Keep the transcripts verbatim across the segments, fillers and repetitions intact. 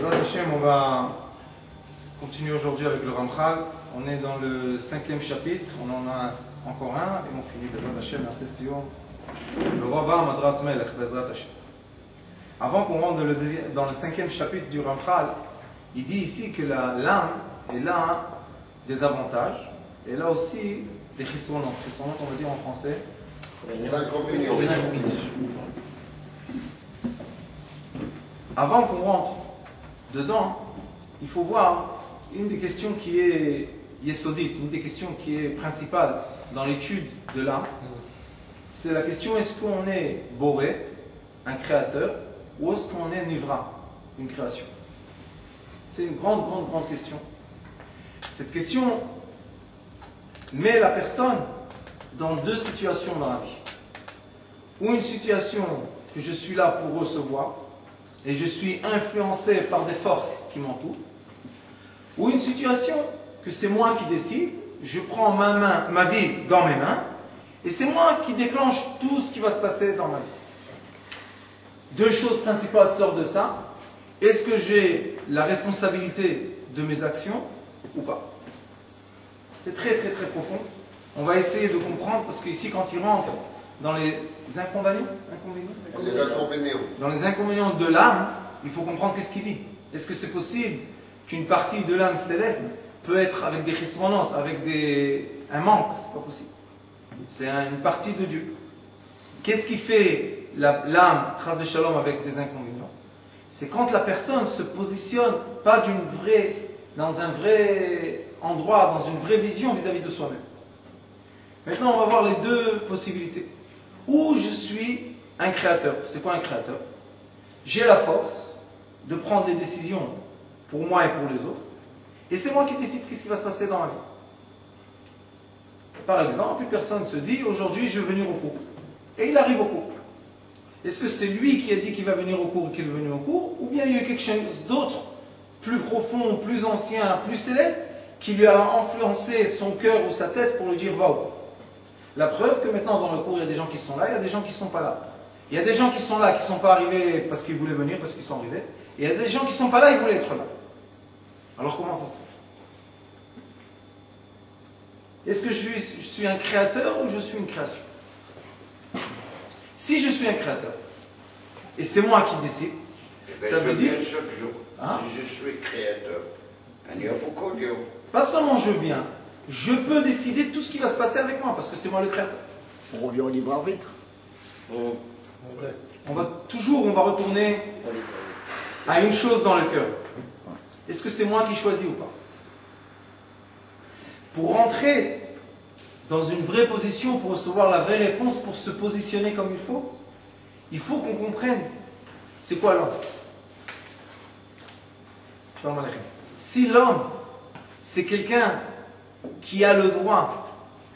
Bezrat Hashem, on va continuer aujourd'hui avec le Ramchal. On est dans le cinquième chapitre, on en a encore un, et on finit Bezrat Hashem la session. Le Rova Madrat Melech, Bezrat Hashem. Avant qu'on rentre dans le, dans le cinquième chapitre du Ramchal, il dit ici que l'âme, elle a des avantages, et elle a aussi des chisronot. Chisronot, on va dire en français. Des inconvénients. Des inconvénients. Avant qu'on rentre dedans, il faut voir une des questions qui est yesodite, une des questions qui est principale dans l'étude de l'âme. C'est la question, est-ce qu'on est Boré, un créateur, ou est-ce qu'on est Nivra, une création? C'est une grande, grande, grande question. Cette question met la personne dans deux situations dans la vie. Ou une situation que je suis là pour recevoir, et je suis influencé par des forces qui m'entourent, ou une situation que c'est moi qui décide, je prends ma main, ma vie dans mes mains, et c'est moi qui déclenche tout ce qui va se passer dans ma vie. Deux choses principales sortent de ça. Est-ce que j'ai la responsabilité de mes actions ou pas? C'est très très très profond. On va essayer de comprendre, parce qu'ici quand il rentre dans les inconvénients, inconvénients, Les inconvénients. dans les inconvénients de l'âme, il faut comprendre qu'est-ce qu'il dit. Est-ce que c'est possible qu'une partie de l'âme céleste peut être avec des chisronotes, avec des... un manque? C'est pas possible. C'est une partie de Dieu. Qu'est-ce qui fait l'âme, chas de shalom, avec des inconvénients? C'est quand la personne se positionne pas d'une vraie, dans un vrai endroit, dans une vraie vision vis-à-vis de soi-même. Maintenant, on va voir les deux possibilités. Où je suis un créateur. C'est quoi un créateur? J'ai la force de prendre des décisions pour moi et pour les autres. Et c'est moi qui décide ce qui va se passer dans ma vie. Par exemple, une personne se dit, aujourd'hui je vais venir au cours. Et il arrive au cours. Est-ce que c'est lui qui a dit qu'il va venir au cours et qu'il est venu au cours? Ou bien il y a eu quelque chose d'autre, plus profond, plus ancien, plus céleste, qui lui a influencé son cœur ou sa tête pour lui dire, va au cours. La preuve que maintenant dans le cours, il y a des gens qui sont là, il y a des gens qui ne sont pas là. Il y a des gens qui sont là, qui ne sont pas arrivés parce qu'ils voulaient venir, parce qu'ils sont arrivés. Et il y a des gens qui ne sont pas là, ils voulaient être là. Alors comment ça se fait? Est-ce que je suis, je suis un créateur ou je suis une création? Si je suis un créateur, et c'est moi qui décide, ben ça veut dire... chaque jour, hein? si je suis créateur, il y a beaucoup de... Pas seulement je viens, je peux décider tout ce qui va se passer avec moi, parce que c'est moi le créateur. On revient au libre arbitre. On va toujours, on va retourner à une chose dans le cœur. Est-ce que c'est moi qui choisis ou pas? Pour rentrer dans une vraie position, pour recevoir la vraie réponse, pour se positionner comme il faut, il faut qu'on comprenne c'est quoi l'homme. Si l'homme, c'est quelqu'un qui a le droit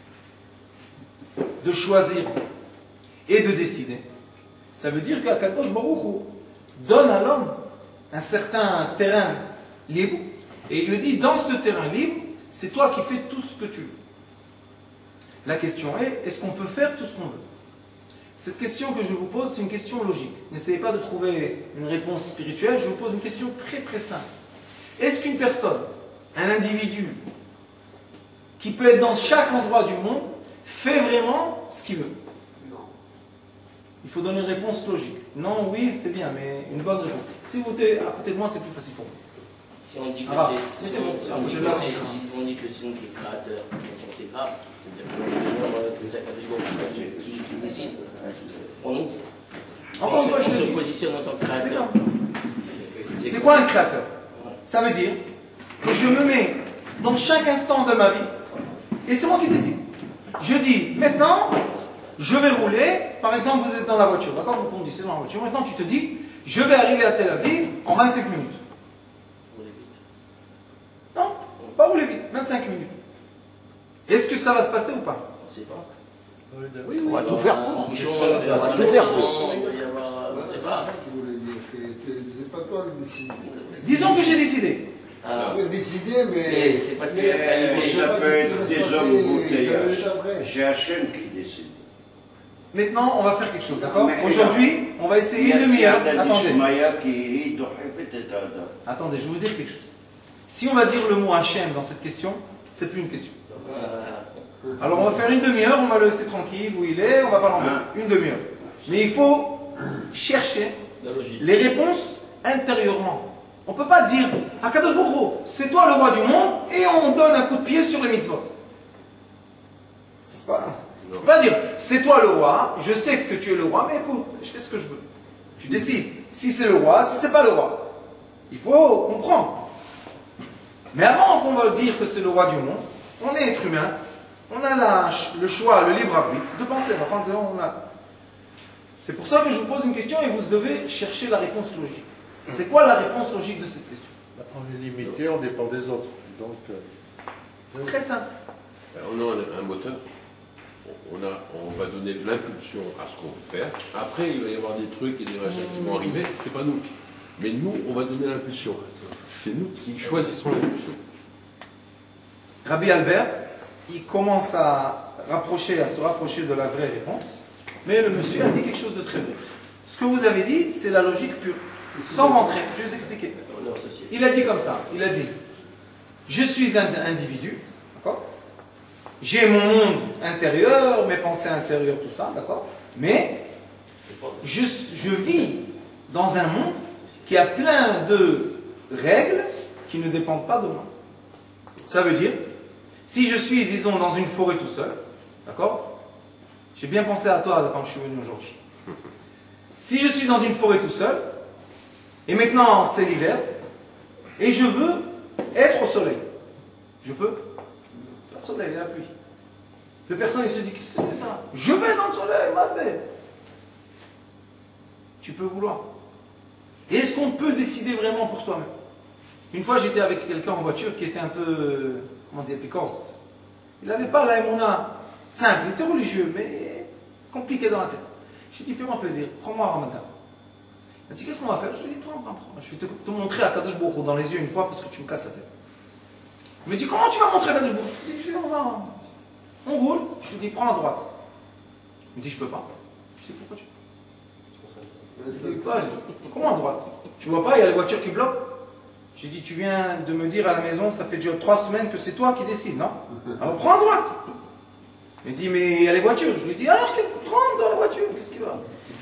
de choisir et de décider, ça veut dire qu'Akadosh Baruch Hu donne à l'homme un certain terrain libre, et il lui dit, dans ce terrain libre, c'est toi qui fais tout ce que tu veux. La question est, est-ce qu'on peut faire tout ce qu'on veut? Cette question que je vous pose, c'est une question logique. N'essayez pas de trouver une réponse spirituelle, je vous pose une question très très simple. Est-ce qu'une personne, un individu, qui peut être dans chaque endroit du monde, fait vraiment ce qu'il veut? Non. Il faut donner une réponse logique. Non, oui, c'est bien, mais une bonne réponse. Si vous êtes à côté de moi, c'est plus facile pour vous. Si on dit que Ah, c'est si on, si on dit que c'est si on dit que c'est nous qui est créateur, c'est grave, c'est-à-dire que c'est Akadosh qui, qui décide. On, Encore une fois, je on le se dis. positionne en tant que créateur. C'est quoi un créateur? Ça veut dire que je me mets dans chaque instant de ma vie et c'est moi qui décide. Je dis, maintenant, je vais rouler. Par exemple, vous êtes dans la voiture, d'accord? Vous conduisez dans la voiture. Maintenant, tu te dis, je vais arriver à Tel Aviv en vingt-cinq minutes. Non, pas rouler vite, vingt-cinq minutes. Est-ce que ça va se passer ou pas? On ne sait pas. Oui, on va tout faire pour. On va tout faire pour. Il va y avoir, on ne sait pas. C'est pas toi le décider. Disons que j'ai décidé. Ah, Tu peux décider, mais. mais c'est parce qu'il mais- reste réalisé. Ça peut être des hommes bouteilles. bouteilles. C'est Hachem qui décide. Maintenant, on va faire quelque chose, d'accord? Mais- Aujourd'hui, on va essayer une demi-heure. Attendez. Attendez, je vais vous dire quelque chose. Si on va dire le mot Hachem dans cette question, c'est plus une question. Alors on va faire une demi-heure, on va le laisser tranquille où il est, on va pas l'embêter. Une demi-heure. Mais il faut chercher les réponses intérieurement. On ne peut pas dire Akadosh Baruch Hu, c'est toi le roi du monde et on donne un coup de pied sur les mitzvot. C'est pas. Je ne peux pas dire c'est toi le roi, je sais que tu es le roi, mais écoute, je fais ce que je veux. Tu décides si c'est le roi, si c'est pas le roi. Il faut comprendre. Mais avant qu'on va dire que c'est le roi du monde, on est être humain, on a la, le choix, le libre arbitre de penser. On a... C'est pour ça que je vous pose une question et vous devez chercher la réponse logique. C'est quoi la réponse logique de cette question? On est limité, on dépend des autres. Donc, euh... Très simple. On a un, un moteur, on, a, on va donner l'impulsion à ce qu'on veut faire. Après, il va y avoir des trucs et des machins qui vont arriver, c'est pas nous. Mais nous, on va donner l'impulsion. C'est nous qui choisissons l'impulsion. Rabbi Albert, il commence à, rapprocher, à se rapprocher de la vraie réponse, mais le monsieur a dit quelque chose de très vrai. Ce que vous avez dit, c'est la logique pure. Sans rentrer, je vais vous expliquer. Il a dit comme ça, il a dit, je suis un individu, d'accord? J'ai mon monde intérieur, mes pensées intérieures, tout ça, d'accord? Mais, je, je vis dans un monde qui a plein de règles qui ne dépendent pas de moi. Ça veut dire, si je suis, disons, dans une forêt tout seul, d'accord? J'ai bien pensé à toi quand je suis venu aujourd'hui. Si je suis dans une forêt tout seul, et maintenant c'est l'hiver, et je veux être au soleil, je peux? Pas de soleil, il y a la pluie. La personne il se dit, qu'est-ce que c'est ça? Je vais dans le soleil, vas-y. Tu peux vouloir. Et est-ce qu'on peut décider vraiment pour soi-même? Une fois j'étais avec quelqu'un en voiture qui était un peu, comment dire, picorce. Il n'avait pas la émouna simple, il était religieux, mais compliqué dans la tête. J'ai dit, fais-moi plaisir, prends-moi un ramadan. Il m'a dit, qu'est-ce qu'on va faire? Je lui ai dit, prends, prends, prends. Je vais te, te montrer à Kadosh Baruch Hu dans les yeux une fois parce que tu me casses la tête. Il me dit, comment tu vas montrer à Kadosh Baruch Hu? Je lui ai dit, on va. On roule. Je lui ai dit, prends à droite. Il me dit, je peux pas. Je lui ai dit, pourquoi tu peux? Je lui ai dit, quoi? Comment à droite? Tu vois pas, il y a les voitures qui bloquent. J'ai dit, tu viens de me dire à la maison, ça fait déjà trois semaines que c'est toi qui décides, non? Alors prends à droite. Il me dit, mais il y a les voitures. Je lui ai dit, alors rentre dans la voiture, qu'est-ce qu'il va?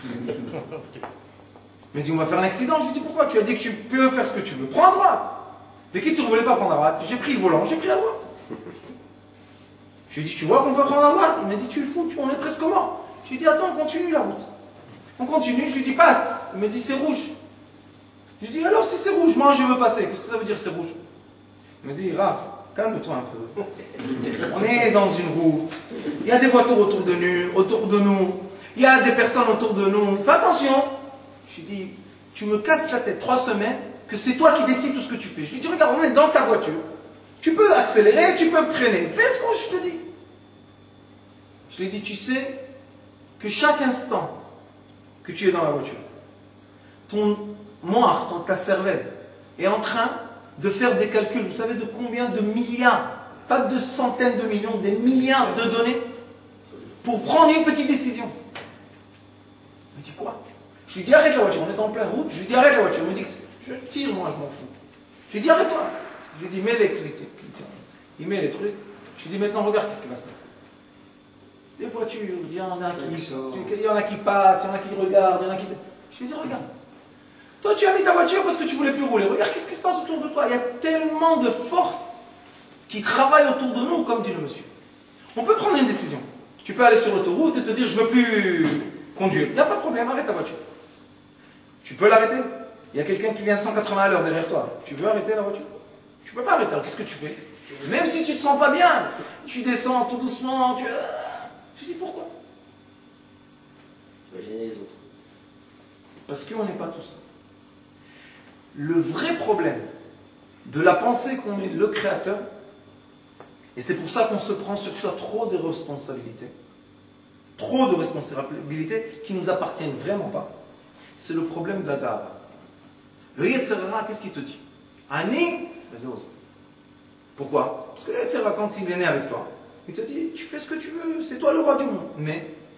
Il me dit, on va faire un accident. Je lui ai dit, pourquoi? Tu as dit que tu peux faire ce que tu veux. Prends à droite. Mais qui tu ne voulais pas prendre à droite? J'ai pris le volant, j'ai pris à droite. Je lui ai dit, tu vois qu'on peut prendre à droite? Il m'a dit, tu es fou, tu, on est presque mort. Je lui ai dit, attends, on continue la route. On continue, je lui dis, passe. Il me dit, c'est rouge. Je lui dis, alors si c'est rouge, moi je veux passer. Qu'est-ce que ça veut dire c'est rouge? Il me dit, Raph, calme-toi un peu. On est dans une route. Il y a des voitures autour de nous, autour de nous. Il y a des personnes autour de nous. Fais attention. Je lui dis, tu me casses la tête trois semaines que c'est toi qui décides tout ce que tu fais. Je lui dis, regarde, on est dans ta voiture. Tu peux accélérer, tu peux freiner. Fais ce que je te dis. Je lui ai dit, tu sais que chaque instant que tu es dans la voiture, ton moire, ton, ta cervelle, est en train de faire des calculs. Vous savez de combien de milliards, pas de centaines de millions, des milliards de données pour prendre une petite décision. Il me dit quoi? Je lui dis arrête la voiture, on est en pleine route. Je lui dis arrête la voiture. Il me dit je tire, moi je m'en fous. Je lui dis arrête-toi. Je lui dis mets les clés. Il met les trucs. Je lui dis maintenant regarde qu'est-ce qui va se passer. Des voitures, il y en a qui, il y en a qui passent, il y en a qui regardent, il y en a qui. Je lui dis regarde. Toi tu as mis ta voiture parce que tu voulais plus rouler. Regarde qu'est-ce qui se passe autour de toi. Il y a tellement de forces qui travaillent autour de nous, comme dit le monsieur. On peut prendre une décision. Tu peux aller sur l'autoroute et te dire je ne veux plus conduire. Il n'y a pas de problème, arrête ta voiture. Tu peux l'arrêter. Il y a quelqu'un qui vient à cent quatre-vingts à l'heure derrière toi. Tu veux arrêter la voiture? Tu ne peux pas arrêter. Alors qu'est-ce que tu fais? Même si tu ne te sens pas bien, tu descends tout doucement. Tu... Je dis pourquoi? Tu vas gêner les autres. Parce qu'on n'est pas tout seul. Le vrai problème de la pensée qu'on est le créateur, et c'est pour ça qu'on se prend sur soi trop de responsabilités, trop de responsabilités qui ne nous appartiennent vraiment pas, c'est le problème de la gaba. Le Yetzer Hara, qu'est-ce qu'il te dit? Ani, pourquoi? Parce que le Yetzer Hara, quand il est né avec toi, il te dit, tu fais ce que tu veux, c'est toi le roi du monde. Mais,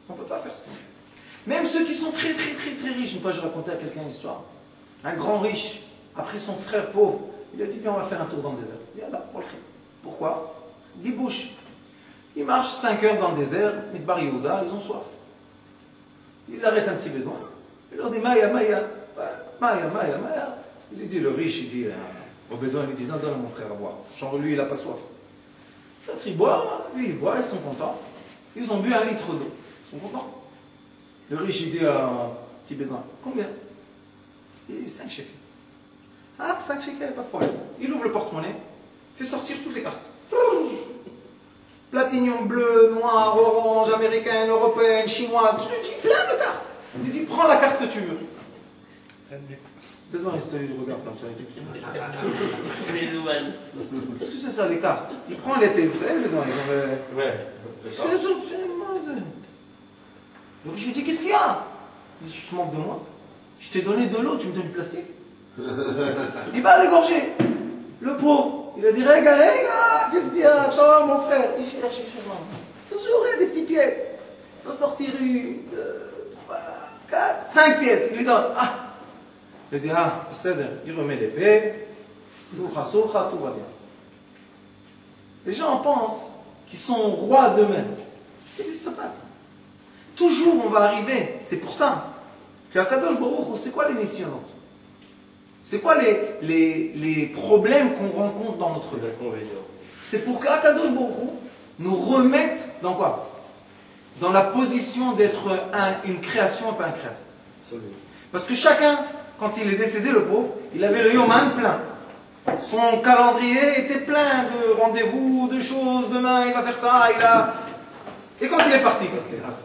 On ne peut pas faire ce qu'on veut. Même ceux qui sont très très très très riches. Une fois, je racontais à quelqu'un une histoire. Un grand riche, après son frère pauvre, il a dit, bien, on va faire un tour dans le désert. Il dit, là, pour le faire. Pourquoi? Il bouche. Ils marchent cinq heures dans le désert, Midbar Yehuda, ils ont soif. Ils arrêtent un petit bédouin. Il leur dit, Maya, Maya, Maya, Maya, Maya. Il lui dit, le riche, il dit, au bédouin, il lui dit, non, donne à mon frère à boire. Genre, lui, il n'a pas soif. L'autre, il boit, lui, il boit, ils sont contents. Ils ont bu un litre d'eau. Ils sont contents. Le riche, il dit à un petit bédouin, combien? Il dit, cinq shekels. Ah, cinq shekels, pas de problème. Il ouvre le porte-monnaie, fait sortir toutes les cartes. Platinium bleu, noir, orange, américaine, européenne, chinoise, plein de cartes. Il dit, prends la carte que tu veux. Bédouin, il se regarde comme ça, il dit, qu'est-ce que c'est ça, les cartes? Il prend l'épée, vous savez, Bédouin, ils ont... Ouais. C'est ça, c'est... Donc je lui dis, qu'est-ce qu'il y a? Il dit, tu te moques de moi? Je t'ai donné de l'eau, tu me donnes du plastique? Il va l'égorger. Le pauvre, il a dit, regarde, regarde, qu'est-ce qu'il y a? Attends, mon frère. Il cherche, il cherche. Toujours, il y a des petites pièces. Il faut sortir une, deux, trois, quatre, cinq pièces. Il lui donne. Ah! Il dit, ah, il remet l'épée. Soukha, soukha, tout va bien. Les gens pensent qu'ils sont rois d'eux-mêmes. Ça n'existe pas, ça. Toujours, on va arriver. C'est pour ça que Akadosh Baruch Hu, c'est quoi les missions? C'est quoi les, les, les problèmes qu'on rencontre dans notre vie? C'est pour qu'Akadosh Baruch Hu nous remette dans quoi? Dans la position d'être un, une création et pas un créateur. Parce que chacun, quand il est décédé, le pauvre, il avait le Yoman plein. Son calendrier était plein de rendez-vous, de choses. Demain, il va faire ça, il a... Et quand il est parti, qu'est-ce qui s'est passé?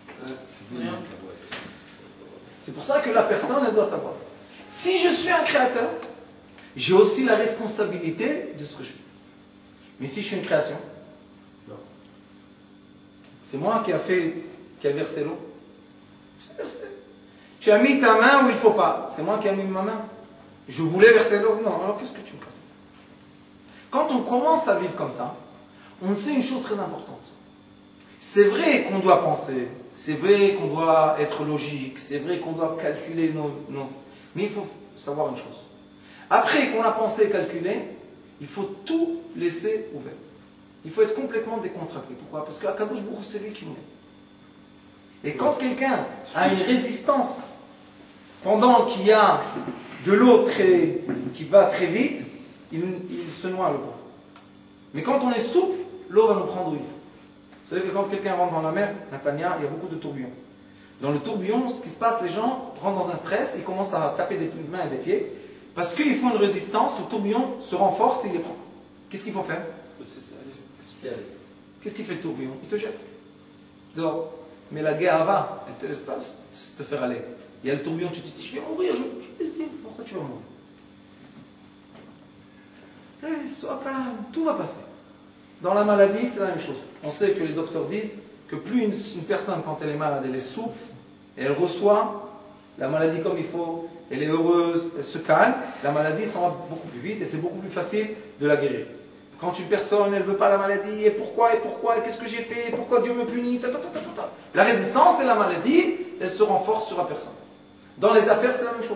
C'est pour ça que la personne, elle doit savoir. Si je suis un créateur, j'ai aussi la responsabilité de ce que je fais. Mais si je suis une création, c'est moi qui a fait, qui a versé l'eau. C'est versé. Tu as mis ta main où il ne faut pas. C'est moi qui ai mis ma main. Je voulais verser l'eau. Non, alors qu'est-ce que tu me casses? Quand on commence à vivre comme ça, on sait une chose très importante. C'est vrai qu'on doit penser, c'est vrai qu'on doit être logique, c'est vrai qu'on doit calculer nos, nos... Mais il faut savoir une chose. Après qu'on a pensé et calculé, il faut tout laisser ouvert. Il faut être complètement décontracté. Pourquoi? Parce qu'Akadosh Baruch Hu, c'est lui qui nous met. Et quand quelqu'un a une résistance, pendant qu'il y a de l'eau très, qui va très vite, il, il se noie, le pauvre. Mais quand on est souple, l'eau va nous prendre où il faut. Vous savez que quand quelqu'un rentre dans la mer, Natania, il y a beaucoup de tourbillons. Dans le tourbillon, ce qui se passe, les gens rentrent dans un stress, ils commencent à taper des mains et des pieds, parce qu'ils font une résistance, le tourbillon se renforce et il les prend. Qu'est-ce qu'il faut faire? Qu'est-ce qu'il fait le tourbillon? Il te jette. Dehors. Mais la Géhava, elle ne te laisse pas te faire aller. Il y a le tourbillon, tu te dis, je vais mourir, je... pourquoi tu vas mourir? Eh, sois calme, tout va passer. Dans la maladie, c'est la même chose. On sait que les docteurs disent que plus une, une personne, quand elle est malade, elle est souple, et elle reçoit la maladie comme il faut, elle est heureuse, elle se calme, la maladie s'en va beaucoup plus vite et c'est beaucoup plus facile de la guérir. Quand une personne, elle ne veut pas la maladie, et pourquoi, et pourquoi, et qu'est-ce que j'ai fait, et pourquoi Dieu me punit, ta, ta, ta, ta, ta. La résistance et la maladie, elle se renforce sur la personne. Dans les affaires, c'est la même chose.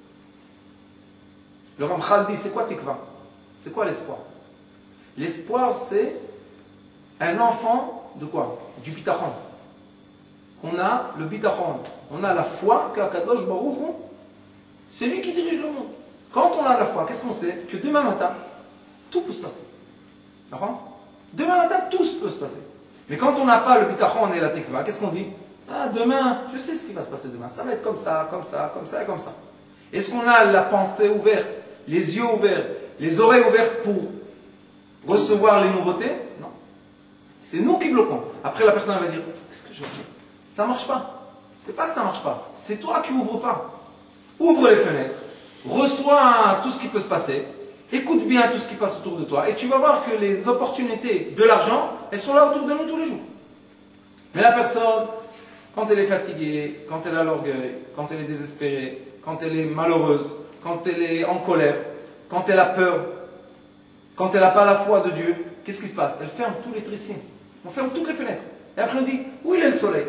Le Ramchal dit, c'est quoi tikva? C'est quoi l'espoir? L'espoir, c'est un enfant de quoi? Du bitachon. On a le bitachon. On a la foi qu'Akadosh Baruch Hu, c'est lui qui dirige le monde. Quand on a la foi, qu'est-ce qu'on sait? Que demain matin, tout peut se passer. D'accord? Demain matin, tout peut se passer. Mais quand on n'a pas le bitachon et la tikva, qu'est-ce qu'on dit? Ah, demain, je sais ce qui va se passer demain. Ça va être comme ça, comme ça, comme ça et comme ça. Est-ce qu'on a la pensée ouverte, les yeux ouverts, les oreilles ouvertes pour recevoir les nouveautés? Non. C'est nous qui bloquons. Après, la personne va dire, qu'est-ce que je fais? Ça ne marche pas. C'est pas que ça ne marche pas. C'est toi qui n'ouvres pas. Ouvre les fenêtres. Reçois tout ce qui peut se passer. Écoute bien tout ce qui passe autour de toi. Et tu vas voir que les opportunités de l'argent, elles sont là autour de nous tous les jours. Mais la personne, quand elle est fatiguée, quand elle a l'orgueil, quand elle est désespérée, quand elle est malheureuse, quand elle est en colère, quand elle a peur, quand elle n'a pas la foi de Dieu, qu'est-ce qui se passe? Elle ferme tous les tricines. On ferme toutes les fenêtres. Et après on dit, où il est le soleil?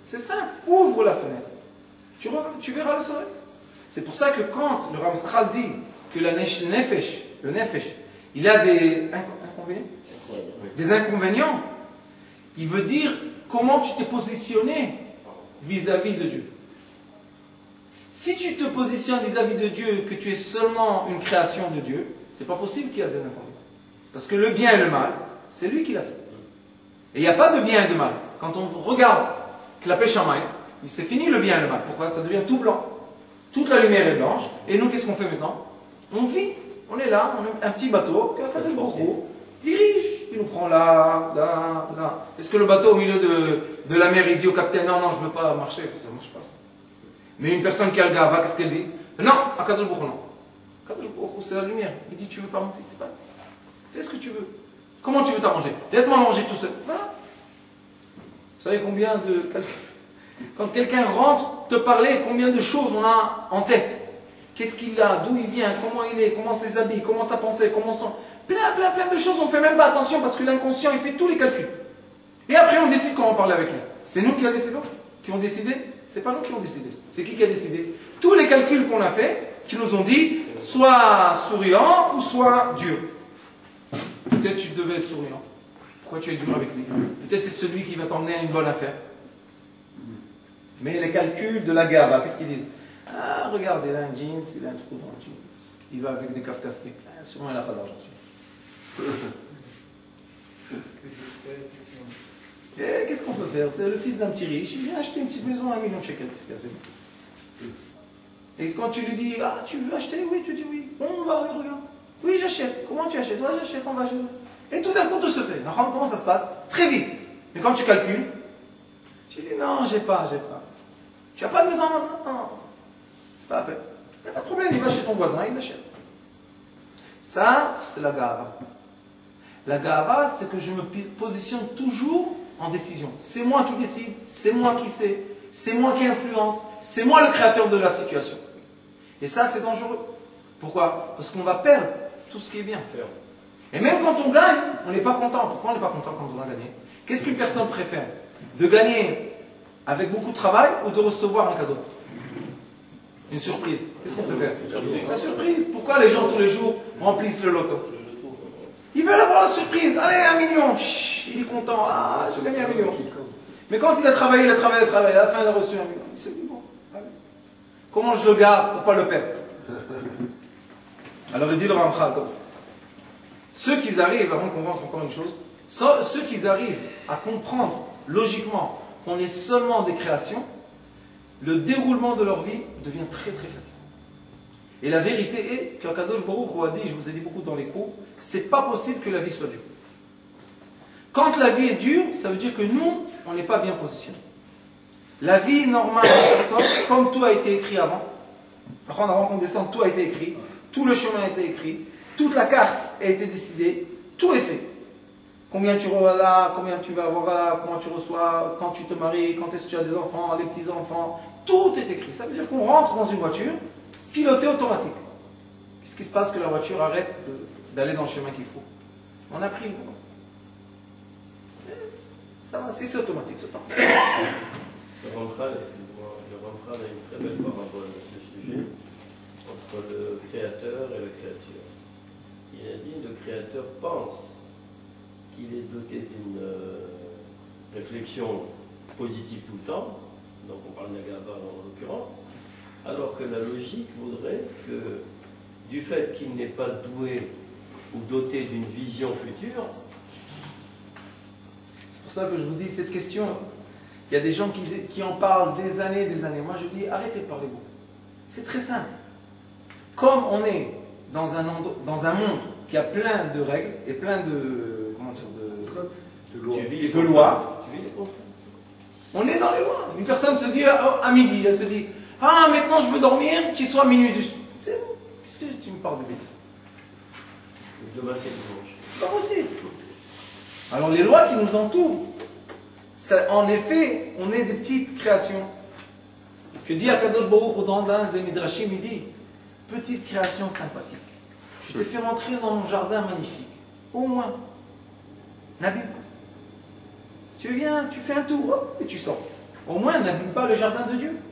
C'est simple, ouvre la fenêtre. Tu, tu verras le soleil. C'est pour ça que quand le Ramsral dit que la nefesh, le nefesh, il a des inconvénients, des inconvénients, il veut dire comment tu t'es positionné vis-à-vis de Dieu. Si tu te positionnes vis-à-vis de Dieu, que tu es seulement une création de Dieu, c'est pas possible qu'il y ait des inconvénients. Parce que le bien et le mal, c'est lui qui l'a fait. Et il n'y a pas de bien et de mal. Quand on regarde que la pêche en main, c'est fini le bien et le mal. Pourquoi? Ça devient tout blanc. Toute la lumière est blanche. Et nous, qu'est-ce qu'on fait maintenant? On vit. On est là, on a un petit bateau, qui dirige. Il nous prend là, là, là. Est-ce que le bateau au milieu de, de la mer, il dit au capitaine, non, non, je ne veux pas marcher. Ça ne marche pas ça. Mais une personne qui a le gava, qu'est-ce qu'elle dit? Non, à Kadosh Baruch Hu, non. Kadosh Baruch Hu, c'est la lumière. Il dit, tu veux pas mon fils, c'est pas. Fais ce que tu veux. Comment tu veux t'arranger? Laisse-moi manger tout seul. Voilà. Vous savez combien de... Quand quelqu'un rentre te parler, combien de choses on a en tête? Qu'est-ce qu'il a? D'où il vient? Comment il est? Comment ses habits? Comment sa pensée? Comment son... Plein, plein, plein de choses. On ne fait même pas attention parce que l'inconscient, il fait tous les calculs. Et après, on décide comment parler avec lui. C'est nous qui, a décidé, qui ont décidé? C'est pas nous qui ont décidé. C'est qui qui a décidé? Tous les calculs qu'on a fait, qui nous ont dit, soit souriant ou soit dur. Peut-être tu devais être souriant. Pourquoi tu es dur avec lui? Peut-être c'est celui qui va t'emmener à une bonne affaire. Mais les calculs de la gava, qu'est-ce qu'ils disent? Ah, regarde, il a un jeans, il a un trou dans le jeans. Il va avec des cafés. Ah, sûrement, il n'a pas d'argent. Qu'est-ce qu'on peut faire? C'est le fils d'un petit riche. Il vient acheter une petite maison à un million de shekels. Qu'est-ce qu'il y a? C'est bon. Et quand tu lui dis, ah, tu veux acheter? Oui, tu dis oui. Bon, on va, regarde. Oui, j'achète. Comment tu achètes? Ouais, j'achète, on va acheter. Et tout d'un coup, tout se fait. Comment ça se passe? Très vite. Mais quand tu calcules, tu dis, non, j'ai pas, j'ai pas. Tu n'as pas de maison maintenant? Non. C'est pas la peine. Il n'y a pas de problème, il va chez ton voisin, il l'achète. Ça, c'est la gava. La gava, c'est que je me positionne toujours en décision. C'est moi qui décide, c'est moi qui sais, c'est moi qui influence, c'est moi le créateur de la situation. Et ça, c'est dangereux. Pourquoi? Parce qu'on va perdre tout ce qui est bien. Et même quand on gagne, on n'est pas content. Pourquoi on n'est pas content quand on a gagné? Qu'est-ce qu'une personne préfère? De gagner avec beaucoup de travail ou de recevoir un cadeau? Une surprise. Qu'est-ce qu'on peut faire? La surprise. Pourquoi les gens tous les jours remplissent le loto? Ils veulent avoir la surprise. Allez, un million. Chut, il est content. Ah, j'ai gagné un million. Mais quand il a travaillé, il a travaillé, il a travaillé. À la fin, il a reçu un million. Il s'est dit, bon, allez. Comment je le garde pour ne pas le perdre? Alors il dit le Ramchal comme ça. Ceux qui arrivent, avant qu'on rentre encore une chose, ceux qui arrivent à comprendre logiquement qu'on est seulement des créations, le déroulement de leur vie devient très très facile. Et la vérité est qu'Akadosh Baruch Hu a dit, je vous ai dit beaucoup dans les cours, c'est pas possible que la vie soit dure. Quand la vie est dure, ça veut dire que nous, on n'est pas bien positionnés. La vie normale, comme tout a été écrit avant, avant qu'on descende, tout a été écrit, tout le chemin a été écrit, toute la carte a été décidée, tout est fait. Combien tu auras là, combien tu vas avoir là, comment tu reçois, quand tu te maries, quand est-ce que tu as des enfants, les petits-enfants, tout est écrit. Ça veut dire qu'on rentre dans une voiture, pilotée automatique. Qu'est-ce qui se passe que la voiture arrête d'aller dans le chemin qu'il faut? On a pris. Ça va, c'est automatique ce temps. Le Ramchal, excuse-moi, le Ramchal a une très belle parabole à ce sujet, entre le créateur et la créature. Il a dit, le créateur pense qu'il est doté d'une euh, réflexion positive tout le temps, donc on parle d'Agaba en l'occurrence, alors que la logique voudrait que, du fait qu'il n'est pas doué ou doté d'une vision future. C'est pour ça que je vous dis cette question. Il y a des gens qui, qui en parlent des années et des années. Moi je dis arrêtez de parler vous. C'est très simple. Comme on est dans un, dans un monde qui a plein de règles et plein de, comment dire, de, de, lois, de lois, on est dans les lois. Une personne se dit oh, à midi, elle se dit ah maintenant je veux dormir, qu'il soit minuit du soir. C'est bon. Qu'est-ce que tu me parles de bêtises? Demain c'est dimanche. C'est pas possible. Alors les lois qui nous entourent, ça, en effet, on est des petites créations. Que dit Akadosh Baruch Hu dans l'un des Midrashim, il dit petite création sympathique. Je t'ai fait rentrer dans mon jardin magnifique. Au moins. N'abîme pas. Tu viens, tu fais un tour, hop, et tu sors. Au moins, n'abîme pas le jardin de Dieu.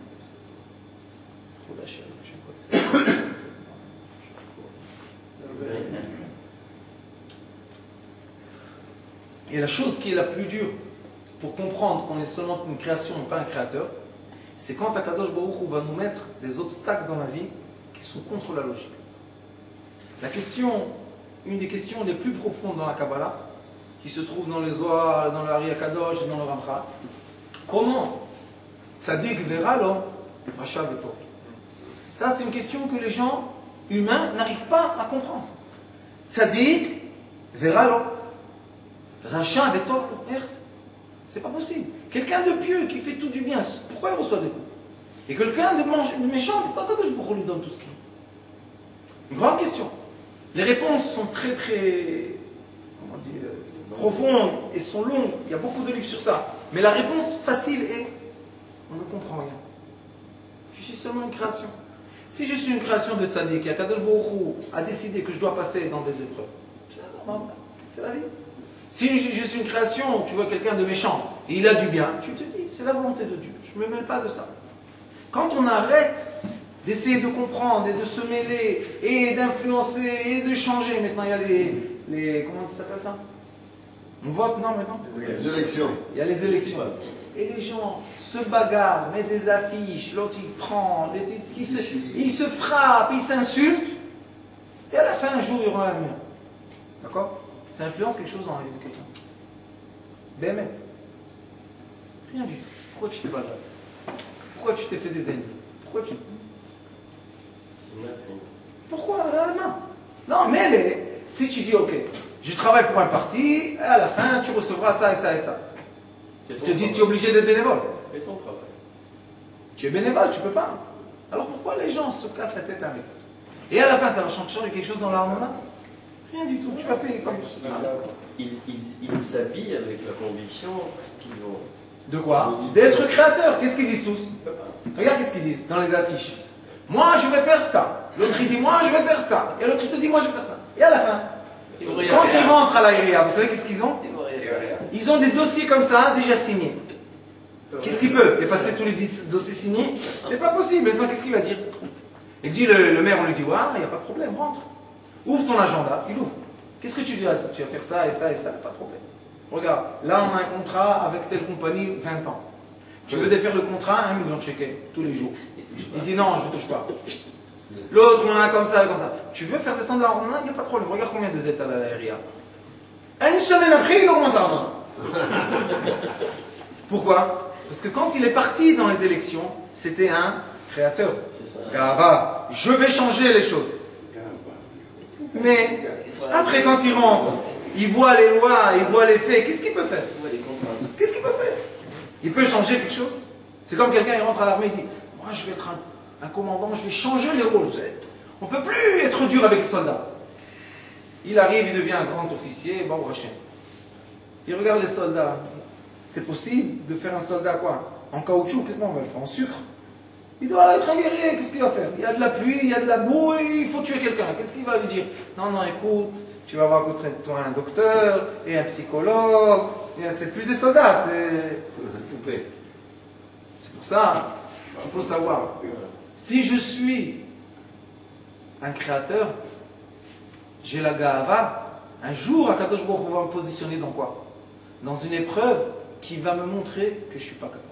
Et la chose qui est la plus dure pour comprendre qu'on est seulement une création et pas un créateur, c'est quand Akadosh Baruch Hu va nous mettre des obstacles dans la vie qui sont contre la logique. La question, une des questions les plus profondes dans la Kabbalah, qui se trouve dans les Zohar, dans le Hari Akadosh et dans le Ramchal, comment Tzadik verra l'homme, Racha veto. Ça, c'est une question que les gens humains n'arrivent pas à comprendre. Tzadik verra l'homme, Racha veto. C'est pas possible. Quelqu'un de pieux qui fait tout du bien, pourquoi il reçoit des coups? Et quelqu'un de méchant, pourquoi que je lui donne tout ce qu'il a? Une grande question. Les réponses sont très très comment dire, profondes et sont longues. Il y a beaucoup de livres sur ça. Mais la réponse facile est on ne comprend rien. Je suis seulement une création. Si je suis une création de tzaddik et Akadosh Baruch Hu a décidé que je dois passer dans des épreuves, c'est la vie. Si je suis une création, tu vois quelqu'un de méchant et il a du bien, tu te dis c'est la volonté de Dieu. Je ne me mêle pas de ça. Quand on arrête d'essayer de comprendre et de se mêler et d'influencer et de changer. Maintenant, il y a les... les comment ça s'appelle ça? On vote, non, maintenant? Les élections. Il y a les élections. Et les gens se bagarrent, mettent des affiches, l'autre il prend, il se, il se frappe, il s'insulte. Et à la fin, un jour, il y aura un mur. D'accord? Ça influence quelque chose dans la vie de quelqu'un. Bémet. Rien du tout. Pourquoi tu t'es bagarré? Pourquoi tu t'es fait des ennemis? Pourquoi tu... Pourquoi la main? Non, mais les, si tu dis, ok, je travaille pour un parti, et à la fin, tu recevras ça et ça et ça. Tu te dis, tu es obligé d'être bénévole. Et ton travail? Tu es bénévole, tu ne peux pas. Alors pourquoi les gens se cassent la tête avec? Et à la fin, ça va changer quelque chose dans l'armement? Rien du tout, tu vas payer comme ça. Ils il, il s'habillent avec la conviction qu'ils vont... De quoi? D'être créateur. Qu'est-ce qu'ils disent tous? Regarde qu'est-ce qu'ils disent dans les affiches. Moi, je vais faire ça. L'autre, il dit, moi, je vais faire ça. Et l'autre, il te dit, moi, je vais faire ça. Et à la fin, quand ils rentrent à l'aéria, vous savez qu'est-ce qu'ils ont? Ils ont des dossiers comme ça, déjà signés. Qu'est-ce qu'il peut? Effacer tous les dossiers signés? C'est pas possible. Mais qu'est-ce qu'il va dire? Il dit, le, le maire, on lui dit, ouais, il n'y a pas de problème, rentre. Ouvre ton agenda. Il ouvre. Qu'est-ce que tu dis? Tu vas faire ça et ça et ça, pas de problème. Regarde, là, on a un contrat avec telle compagnie, vingt ans. Tu veux défaire le contrat, un million de shekels, tous les jours. Il dit non, je ne touche pas. L'autre, on a comme ça, comme ça. Tu veux faire descendre l'argent, il n'y a pas de problème. Regarde combien de dettes à l'aéria. Une semaine après, il augmente l'argent. Pourquoi? Parce que quand il est parti dans les élections, c'était un créateur. Gava, je vais changer les choses. Mais après, quand il rentre, il voit les lois, il voit les faits, qu'est-ce qu'il peut faire? Qu'est-ce qu'il peut faire? Il peut changer quelque chose? C'est comme quelqu'un, il rentre à l'armée, il dit, moi je vais être un, un commandant, je vais changer les rôles. On ne peut plus être dur avec les soldats. Il arrive, il devient un grand officier, bon, Hachem. Il regarde les soldats. C'est possible de faire un soldat quoi? En caoutchouc, qu'est-ce qu'on va le faire? En sucre? Il doit être un guerrier, qu'est-ce qu'il va faire? Il y a de la pluie, il y a de la boue, et il faut tuer quelqu'un. Qu'est-ce qu'il va lui dire? Non, non, écoute, tu vas avoir contre toi un docteur et un psychologue. C'est plus des soldats, c'est... C'est pour ça, il faut savoir. Si je suis un créateur, j'ai la gava, un jour, Akadosh Baruch Hu va me positionner dans quoi? Dans une épreuve qui va me montrer que je ne suis pas capable.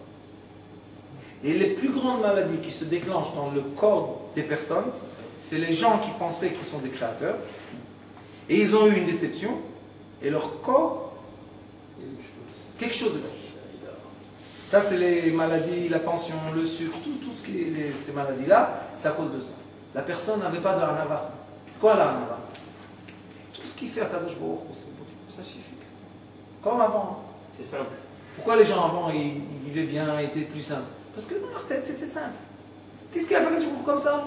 Et les plus grandes maladies qui se déclenchent dans le corps des personnes, c'est les gens qui pensaient qu'ils sont des créateurs, et ils ont eu une déception, et leur corps, quelque chose de... Ça, c'est les maladies, la tension, le sucre, tout, tout ce qui est les, ces maladies-là, c'est à cause de ça. La personne n'avait pas de hanava. C'est quoi la hanava? Tout ce qui fait à Kadosh Baruch Hu, c'est bon. Ça suffit. Comme avant. C'est simple. Pourquoi les gens avant, ils, ils vivaient bien, ils étaient plus simples? Parce que dans leur tête, c'était simple. Qu'est-ce qu'il a fait que tu trouves comme ça?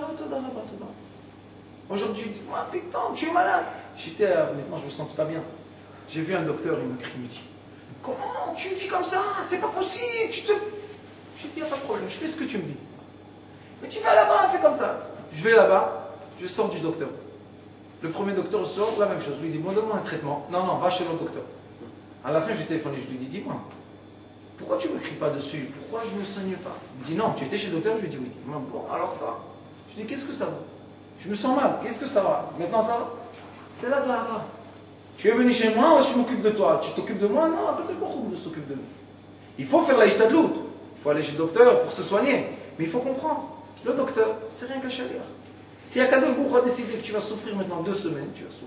Aujourd'hui, dis moi, putain, tu es malade. J'étais, maintenant, je ne me sentais pas bien. J'ai vu un docteur, il me crie, il me dit, comment tu vis comme ça? C'est pas possible. Tu te... Je dis, il n'y a pas de problème, je fais ce que tu me dis. Mais tu vas là-bas, fais comme ça. Je vais là-bas, je sors du docteur. Le premier docteur, je sors, la même chose. Je lui dis, bon, donne-moi un traitement. Non, non, va chez l'autre docteur. À la fin, je lui téléphone, je lui dis, dis-moi, pourquoi tu ne me cries pas dessus? Pourquoi je ne me soigne pas? Il me dit non, tu étais chez le docteur? Je lui dis oui. Il me dit bon, alors ça va. Je lui dis qu'est-ce que ça va? Je me sens mal, qu'est-ce que ça va? Maintenant ça va? C'est la gava. Tu es venu chez moi, je m'occupe de toi. Tu t'occupes de moi? Non, pas de s'occupe de nous. Il faut faire la ishtadlout. Il faut aller chez le docteur pour se soigner. Mais il faut comprendre, le docteur, c'est rien qu'un chaliar. Si Akadosh Baruch Hu a décidé que tu vas souffrir maintenant deux semaines, tu vas souffrir.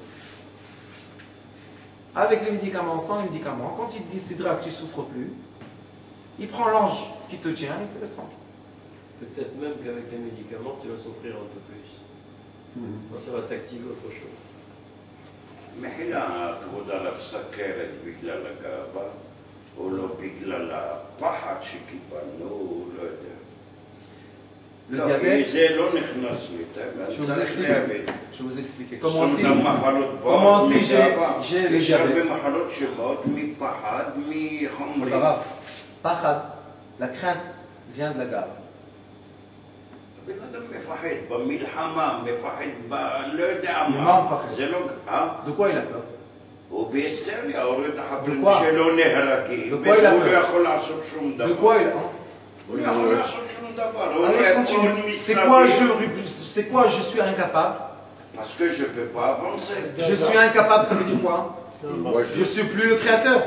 Avec les médicaments, sans les médicaments, quand il décidera que tu ne souffres plus, il prend l'ange qui te tient et il te laisse tranquille. Peut-être même qu'avec les médicaments, tu vas souffrir un peu plus. Mmh. Ça va t'activer autre chose. מחילה, כבוד על הסכרת בגלל הגאווה, או לא בגלל הפחד שקיבלנו, לא יודע. Le לא, diabète, זה לא נכנס לי, je vais vous צריך expliquer. להבין. Je vais vous expliquer. זאת Comment אומרת, aussi, המחלות comment באות aussi j'ai, מגאווה. j'ai le יש הרבה diabète. מחלות שבאות מפחד, מחומרים. Bravo. Pachad, la crainte vient de la gare. בן אדם מפחד, במלחמה, מפחד, ב... לא יודע ממה מה. הוא מפחד? זה לא... אה? De quoi il a peur? הוא בהיסטריה, הוריד החברים בקווה? שלו נהרגים, בקווה il a והוא peur? לא יכול לעשות שום דבר. De quoi il a peur? הוא לא יכול לעשות שום דבר. הוא Allez, רואה continue. כל C'est quoi, מסביב. je, c'est quoi je suis incapable? Parce que je ne peux pas avancer. Je suis incapable, ça veut dire quoi? Moi, Je ne suis plus le créateur.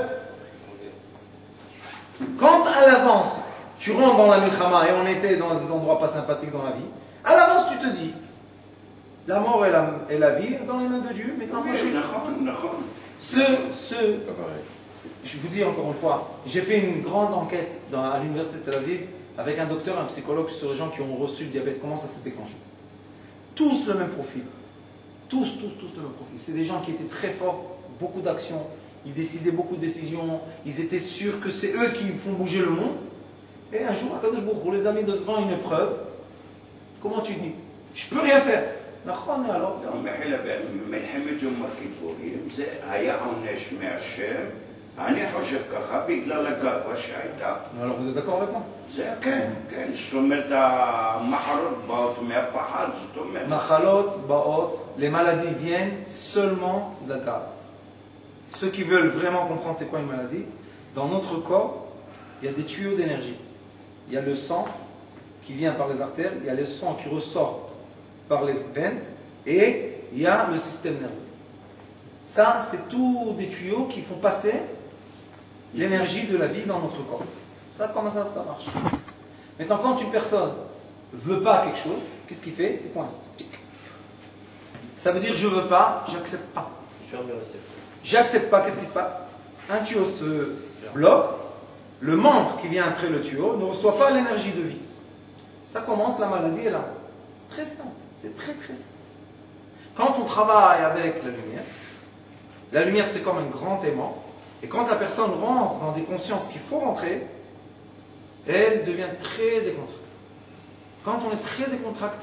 Quand à l'avance, tu rentres dans la milchama et on était dans des endroits pas sympathiques dans la vie, à l'avance tu te dis, la mort et la, et la vie dans les mains de Dieu, maintenant moi je... נכון, נכון. Ce, ce, pas pareil. je vous dis encore une fois, j'ai fait une grande enquête dans, à l'université de Tel Aviv avec un docteur, un psychologue sur les gens qui ont reçu le diabète, comment ça s'est déclenché. Tous le même profil. Tous, tous, tous le même profil. C'est des gens qui étaient très forts, beaucoup d'actions, ils décidaient beaucoup de décisions, ils étaient sûrs que c'est eux qui font bouger le monde. Et un jour, Akadosh Baruch Hu les a mis devant une épreuve. Comment tu dis? Je peux rien faire. נכון, alors. מחילה, במלחמת יום הכיפורים זה היה עונש מהשם, אני חושב ככה בגלל הגאווה שהייתה. Alors vous êtes d'accord avec moi? זה כן, כן, זאת אומרת המחלות באות מהפחד, זאת אומרת. Machalot, baot, les maladies viennent seulement de la garde. Ceux qui veulent vraiment comprendre c'est quoi une maladie, dans notre corps, il y a des tuyaux d'énergie. Il y a le sang qui vient par les artères, il y a le sang qui ressort par les veines, et il y a le système nerveux. Ça, c'est tous des tuyaux qui font passer l'énergie de la vie dans notre corps. Ça, comment ça, ça marche? Maintenant, quand une personne ne veut pas quelque chose, qu'est-ce qu'il fait? Il coince. Ça veut dire je ne veux pas, j'accepte pas. Ferme le récepteur. J'accepte pas, qu'est-ce qui se passe? Un tuyau se bloque, le membre qui vient après le tuyau ne reçoit pas l'énergie de vie. Ça commence, la maladie est là. Très simple, c'est très très simple. Quand on travaille avec la lumière, la lumière c'est comme un grand aimant, et quand la personne rentre dans des consciences qu'il faut rentrer, elle devient très décontractée. Quand on est très décontracté,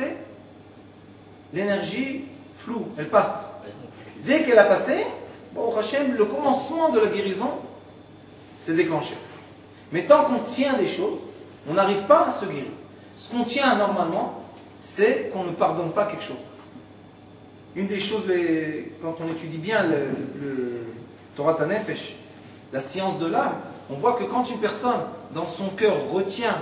l'énergie floue, elle passe. Dès qu'elle a passé, bon, Hachem, le commencement de la guérison s'est déclenché. Mais tant qu'on tient des choses, on n'arrive pas à se guérir. Ce qu'on tient normalement, c'est qu'on ne pardonne pas quelque chose. Une des choses, les, quand on étudie bien le, le Torah Tanefesh, la science de l'âme, on voit que quand une personne, dans son cœur, retient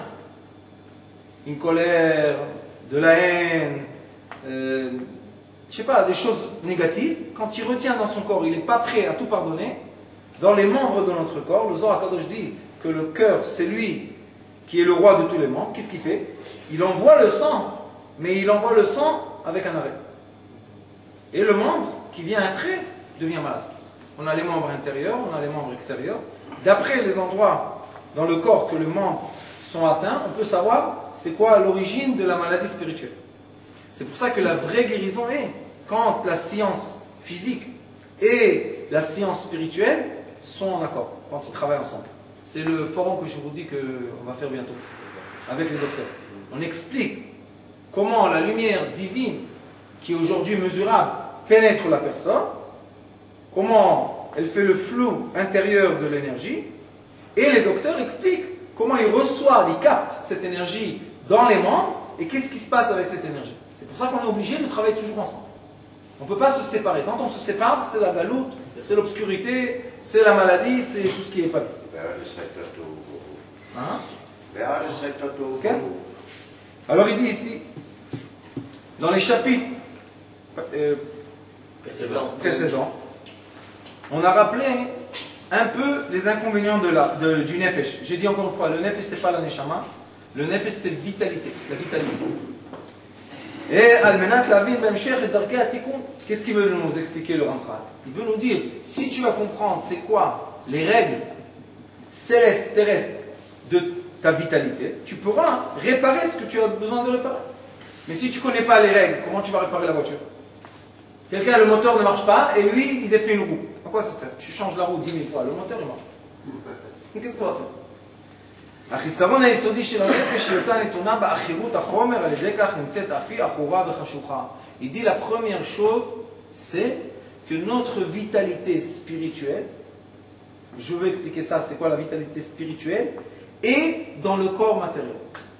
une colère, de la haine, euh, je sais pas, des choses négatives, quand il retient dans son corps, il n'est pas prêt à tout pardonner, dans les membres de notre corps, le Zohar HaKadosh dit que le cœur, c'est lui qui est le roi de tous les membres. Qu'est-ce qu'il fait? Il envoie le sang, mais il envoie le sang avec un arrêt. Et le membre qui vient après devient malade. On a les membres intérieurs, on a les membres extérieurs. D'après les endroits dans le corps que les membres sont atteints, on peut savoir c'est quoi l'origine de la maladie spirituelle. C'est pour ça que la vraie guérison est quand la science physique et la science spirituelle sont en accord, quand ils travaillent ensemble. C'est le forum que je vous dis qu'on va faire bientôt avec les docteurs. On explique comment la lumière divine, qui est aujourd'hui mesurable, pénètre la personne, comment elle fait le flou intérieur de l'énergie, et les docteurs expliquent comment ils reçoivent, ils captent cette énergie dans les membres, et qu'est-ce qui se passe avec cette énergie. C'est pour ça qu'on est obligé de travailler toujours ensemble. On ne peut pas se séparer. Quand on se sépare, c'est la galoute, c'est l'obscurité, c'est la maladie, c'est tout ce qui est pas bien. Hein? והרס את אותו כן? Alors il dit ici, dans les chapitres euh, Précédent. précédents, on a rappelé un peu les inconvénients de la, de, du nefesh. J'ai dit encore une fois, le nefesh c'est pas la neshama, le nefesh c'est vitalité, la vitalité. Et Al-Menat Lavin Memshech et Darkei Atikun, qu'est-ce qu'il veut nous expliquer le Ramchat? Il veut nous dire, si tu vas comprendre c'est quoi les règles célestes, terrestres de ta vitalité, tu pourras réparer ce que tu as besoin de réparer. Mais si tu ne connais pas les règles, comment tu vas réparer la voiture? Quelqu'un, le moteur ne marche pas et lui, il défait une roue. À quoi ça sert? Tu changes la roue dix mille fois, le moteur il marche pas. Mais qu'est-ce qu'on va faire? החיסרון היסודי של הנפש היותה נתונה באחירות החומר, על ידי כך נמצאת אף היא אחורה וחשוכה. Il dit la première chose, c'est que notre vitalité spirituelle, je veux expliquer ça, c'est quoi la vitalité spirituelle, est dans le corps matériel.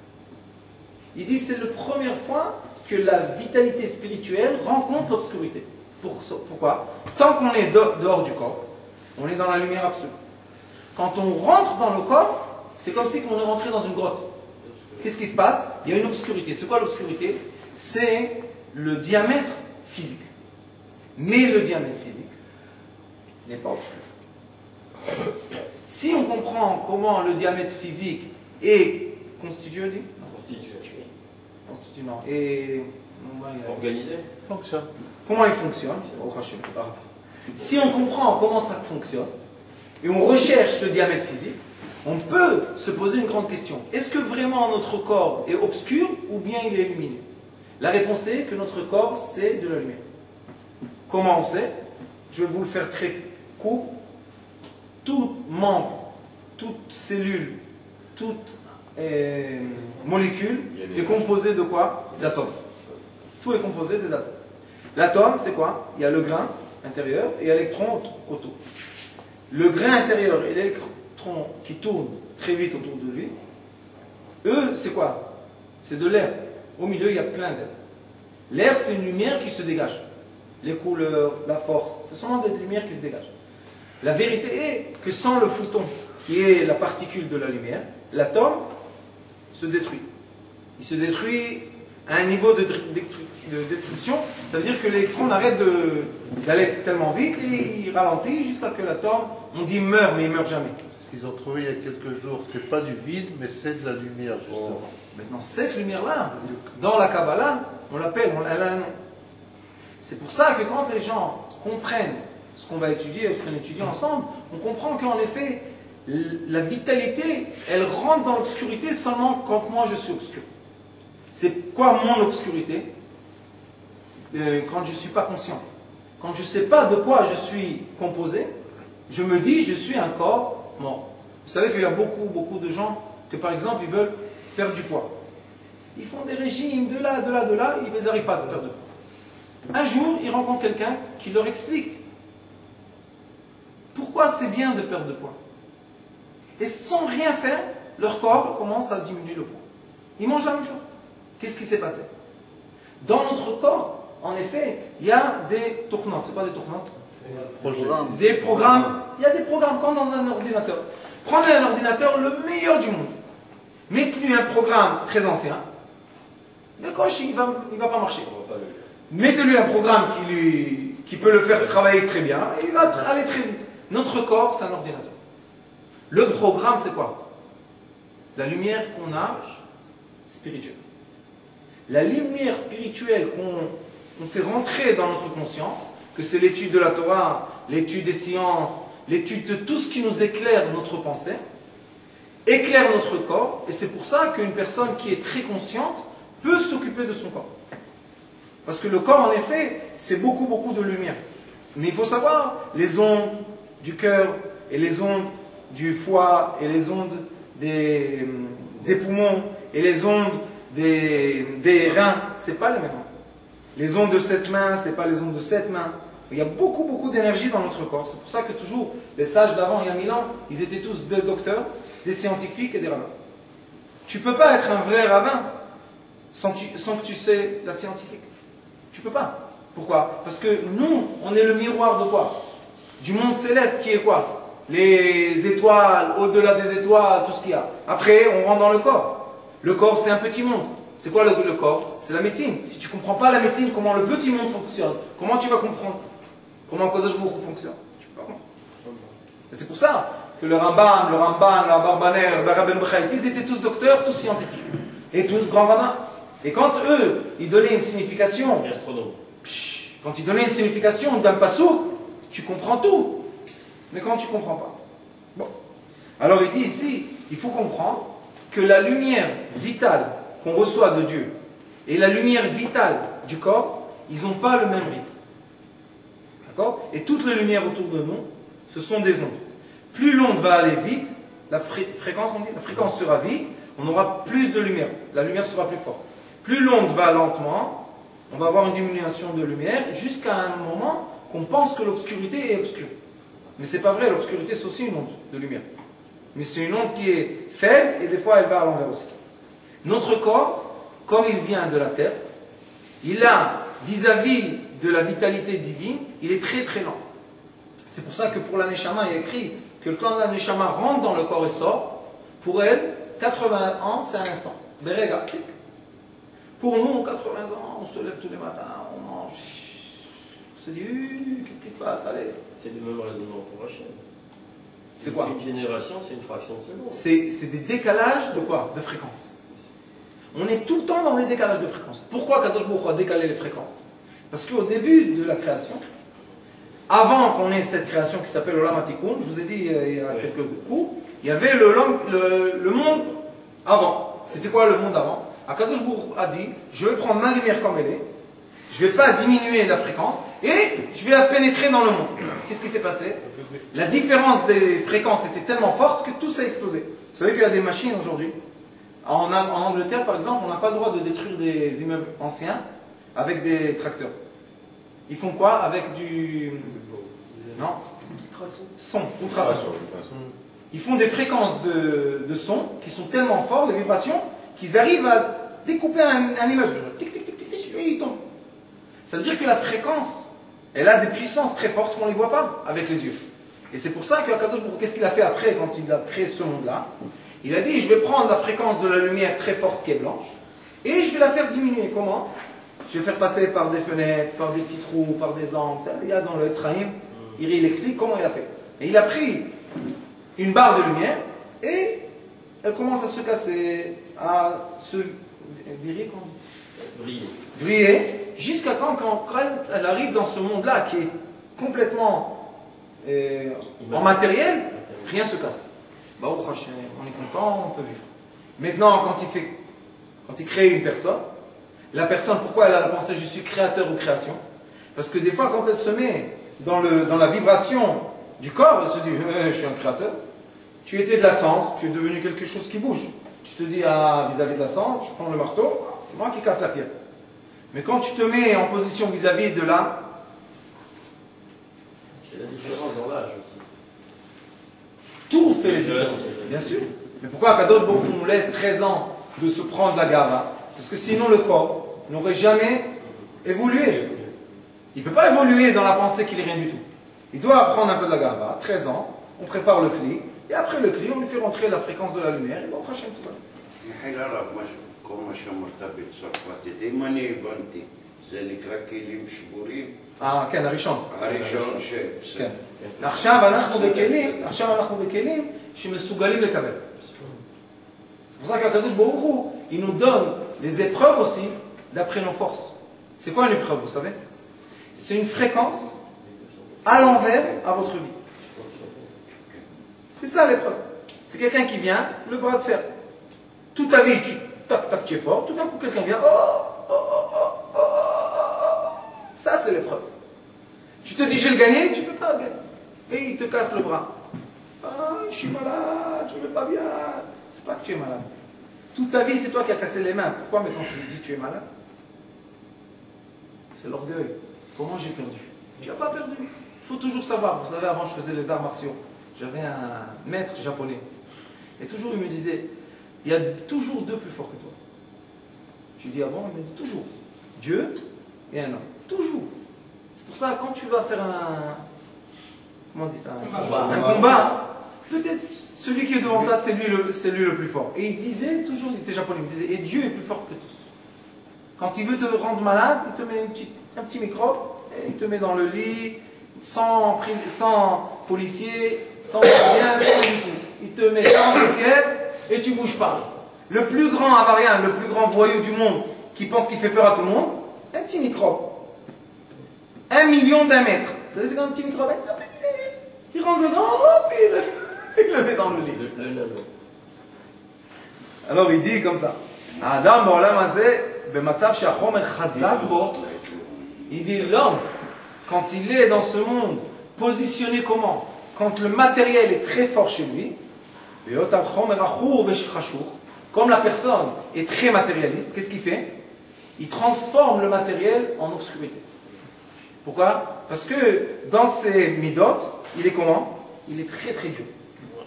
Il dit c'est la première fois que la vitalité spirituelle rencontre l'obscurité. Pourquoi? Tant qu'on est dehors du corps, on est dans la lumière absolue. Quand on rentre dans le corps, c'est comme si on est rentré dans une grotte. Qu'est-ce qui se passe? Il y a une obscurité. C'est quoi l'obscurité? C'est le diamètre physique. Mais le diamètre physique n'est pas obscur. Si on comprend comment le diamètre physique est constitué, dit Constitué. Constitué, non. Et Organisé. Fonctionne. comment il fonctionne? Si on comprend comment ça fonctionne et on recherche le diamètre physique, on peut se poser une grande question. Est-ce que vraiment notre corps est obscur ou bien il est lumineux? La réponse est que notre corps, c'est de la lumière. Comment on sait? Je vais vous le faire très court. Tout membre, toute cellule, toute euh, molécule est composée de quoi? D'atomes. Tout est composé des atomes. L'atome, c'est quoi? Il y a le grain intérieur et l'électron autour. Le grain intérieur et l'électron qui tourne très vite autour de lui, eux, c'est quoi? C'est de l'air. Au milieu, il y a plein d'air. L'air, c'est une lumière qui se dégage. Les couleurs, la force, ce sont des lumières qui se dégagent. La vérité est que sans le photon, qui est la particule de la lumière, l'atome se détruit. Il se détruit à un niveau de, de destruction. Ça veut dire que l'électron arrête d'aller tellement vite et il ralentit jusqu'à ce que l'atome, on dit meurt, mais il ne meurt jamais. Ce qu'ils ont trouvé il y a quelques jours, c'est pas du vide, mais c'est de la lumière, justement. Maintenant, cette lumière-là, dans la Kabbalah, on l'appelle, on elle a un nom. C'est pour ça que quand les gens comprennent ce qu'on va étudier, ce qu'on étudie ensemble, on comprend qu'en effet, la vitalité, elle rentre dans l'obscurité seulement quand moi je suis obscur. C'est quoi mon obscurité? euh, Quand je ne suis pas conscient. Quand je ne sais pas de quoi je suis composé, je me dis je suis un corps mort. Vous savez qu'il y a beaucoup, beaucoup de gens que par exemple ils veulent perdre du poids. Ils font des régimes de là, de là, de là, ils n'arrivent pas à perdre de poids. Un jour, ils rencontrent quelqu'un qui leur explique pourquoi c'est bien de perdre de poids. Et sans rien faire, leur corps commence à diminuer le poids. Ils mangent la même chose. Qu'est-ce qui s'est passé? Dans notre corps, en effet, il y a des tournantes. C'est pas des tournantes? Projet. Des programmes. Il y a des programmes comme dans un ordinateur. Prenez un ordinateur le meilleur du monde. Mettez-lui un programme très ancien. Le coche, il ne va, il va pas marcher. Mettez-lui un programme qui, lui, qui peut le faire travailler très bien et il va aller très vite. Notre corps, c'est un ordinateur. Le programme, c'est quoi? La lumière qu'on a spirituelle. La lumière spirituelle qu'on fait rentrer dans notre conscience, que c'est l'étude de la Torah, l'étude des sciences, l'étude de tout ce qui nous éclaire notre pensée, éclaire notre corps, et c'est pour ça qu'une personne qui est très consciente peut s'occuper de son corps. Parce que le corps, en effet, c'est beaucoup, beaucoup de lumière. Mais il faut savoir, les ondes du cœur, et les ondes du foie, et les ondes des, des poumons, et les ondes des, des reins, c'est pas les mêmes. Les ondes de cette main, c'est pas les ondes de cette main. Il y a beaucoup, beaucoup d'énergie dans notre corps. C'est pour ça que toujours, les sages d'avant, il y a mille ans, ils étaient tous des docteurs, des scientifiques et des rabbins. Tu ne peux pas être un vrai rabbin sans, tu, sans que tu sais la scientifique. Tu ne peux pas. Pourquoi? Parce que nous, on est le miroir de quoi? Du monde céleste qui est quoi? les étoiles, au-delà des étoiles, tout ce qu'il y a. Après, on rentre dans le corps. Le corps, c'est un petit monde. C'est quoi le, le corps? C'est la médecine. Si tu ne comprends pas la médecine, comment le petit monde fonctionne, comment tu vas comprendre comment Kodesh Baruch Hu fonctionne? Tu peux pas comprendre. Et c'est pour ça que le Rambam, le Ramban, le Barbanel, le Baraben Bechait, ils étaient tous docteurs, tous scientifiques. Et tous grands rabbins. Et quand eux, ils donnaient une signification, quand ils donnaient une signification d'un pasouk, tu comprends tout. Mais quand tu ne comprends pas. Bon. Alors il dit ici, il faut comprendre que la lumière vitale qu'on reçoit de Dieu et la lumière vitale du corps, ils n'ont pas le même rythme. D'accord? Et toutes les lumières autour de nous, ce sont des ondes. Plus l'onde va aller vite, la fré fréquence, on dit, la fréquence sera vite, on aura plus de lumière. La lumière sera plus forte. Plus l'onde va lentement, on va avoir une diminution de lumière jusqu'à un moment qu'on pense que l'obscurité est obscure. Mais ce n'est pas vrai, l'obscurité c'est aussi une onde de lumière. Mais c'est une onde qui est faible et des fois elle va à l'envers aussi. Notre corps, comme il vient de la terre, il a, vis-à-vis de la vitalité divine, il est très très lent. C'est pour ça que pour la Neshama, il y a écrit que quand la Neshama rentre dans le corps et sort, pour elle, quatre-vingts ans, c'est un instant. Berega, tic. Pour nous, quatre-vingts ans, on se lève tous les matins, on mange, on se dit, qu'est-ce qui se passe, allez. C'est le même raisonnement pour Hachem. C'est quoi? Une génération, c'est une fraction de seconde. C'est des décalages de quoi? De fréquence. On est tout le temps dans des décalages de fréquence. Pourquoi Kadosh Baruch Hu a décalé les fréquences? Parce qu'au début de la création, avant qu'on ait cette création qui s'appelle Olam HaTikun, je vous ai dit euh, il y a oui. quelques coups, il y avait le, le, le monde avant. C'était quoi le monde avant? Akadosh Baruch Hu a dit, je vais prendre ma lumière comme elle est, je ne vais pas diminuer la fréquence, et je vais la pénétrer dans le monde. Qu'est-ce qui s'est passé? La différence des fréquences était tellement forte que tout s'est explosé. Vous savez qu'il y a des machines aujourd'hui. En, en Angleterre, par exemple, on n'a pas le droit de détruire des immeubles anciens avec des tracteurs. Ils font quoi? Avec du... Non? Son, ultrason. Ils font des fréquences de, de son qui sont tellement fortes, les vibrations, qu'ils arrivent à découper un, un immeuble. Tic, tic, tic, tic, tic, et ils tombent. Ça veut dire que la fréquence, elle a des puissances très fortes qu'on ne les voit pas avec les yeux. Et c'est pour ça qu'Akadosh Baruch Hu, qu'est-ce qu'il a fait après quand il a créé ce monde-là? Il a dit, je vais prendre la fréquence de la lumière très forte qui est blanche, et je vais la faire diminuer. Comment? Je vais faire passer par des fenêtres, par des petits trous, par des angles. Il y a dans le Etzraïm, il explique comment il a fait. Et il a pris une barre de lumière, et elle commence à se casser, à se virer, Vriller. vriller, jusqu'à quand, quand elle arrive dans ce monde-là qui est complètement euh, en matériel, rien ne se casse. Bah, oh, on est content, on peut vivre. Maintenant, quand il, fait, quand il crée une personne, la personne, pourquoi elle a la pensée je suis créateur ou création? Parce que des fois, quand elle se met dans, le, dans la vibration du corps, elle se dit eh, je suis un créateur. Tu étais de la cendre, tu es devenu quelque chose qui bouge. Tu te dis ah, vis-à-vis de la cendre, je prends le marteau, c'est moi qui casse la pierre. Mais quand tu te mets en position vis-à-vis de l'âme, c'est la différence dans l'âge aussi. Tout fait les différences, bien sûr. Mais pourquoi Kadosh Baruch Hu nous laisse treize ans de se prendre la gava? Parce que sinon le corps n'aurait jamais évolué. Il ne peut pas évoluer dans la pensée qu'il n'est rien du tout. Il doit apprendre un peu de la gava, treize ans, on prépare le cli, et après le cli, on lui fait rentrer la fréquence de la lumière, et bon, Hachem tout va. כל מה שאמרת בצרפתית, אם אני הבנתי, זה נקרא כלים שבורים? אה, כן, הראשון. הראשון ש... כן. עכשיו אנחנו בכלים, עכשיו אנחנו בכלים שמסוגלים לקבל. C'est pour ça qu'Akadosh Baruch Hu, il nous donne les épreuves aussi d'après nos forces. C'est quoi une épreuve, vous savez? C'est une fréquence à l'envers à votre vie. C'est ça l'épreuve. C'est quelqu'un qui vient, le bras de fer. Toute ta vie, tu, tac, tac, tu es fort. Tout d'un coup, quelqu'un vient. Oh, oh, oh, oh, oh, oh. Ça, c'est l'épreuve. Tu te dis, je vais le gagner, tu ne peux pas le gagner. Et il te casse le bras. Ah, je suis malade, je ne vais pas bien. C'est pas que tu es malade. Toute ta vie, c'est toi qui as cassé les mains. Pourquoi maintenant tu lui dis tu es malade? C'est l'orgueil. Comment j'ai perdu? Tu n'as pas perdu. Il faut toujours savoir. Vous savez, avant, je faisais les arts martiaux. J'avais un maître japonais. Et toujours, il me disait, il y a toujours deux plus forts que toi. Je lui dis, ah bon? Il me dit, toujours. Dieu et un homme. Toujours. C'est pour ça, quand tu vas faire un... comment on dit ça? Un combat. Un combat. Peut-être celui qui est devant toi, c'est lui, le, c'est lui le plus fort. Et il disait toujours, il était japonais, il disait, et Dieu est plus fort que tous. Quand il veut te rendre malade, il te met une petite, un petit microbe, et il te met dans le lit, sans, prise, sans policier, sans gardien, sans du tout. Il te met dans de fièvre et tu bouges pas. Le plus grand avarien, le plus grand voyou du monde, qui pense qu'il fait peur à tout le monde, un petit microbe. Un million d'un mètre. Vous savez, c'est quand un petit microbe, il rentre dedans, hop, il, il le met dans le lit. Le, le nano. Alors il dit comme ça. Adam בעולם הזה, במצב שהחומר חזק בו, il dit l'homme, quand il est dans ce monde, positionné comment? Quand le matériel est très fort chez lui, comme la personne est très matérialiste, qu'est-ce qu'il fait? Il transforme le matériel en obscurité. Pourquoi? Parce que dans ses midot, il est comment? Il est très très dur.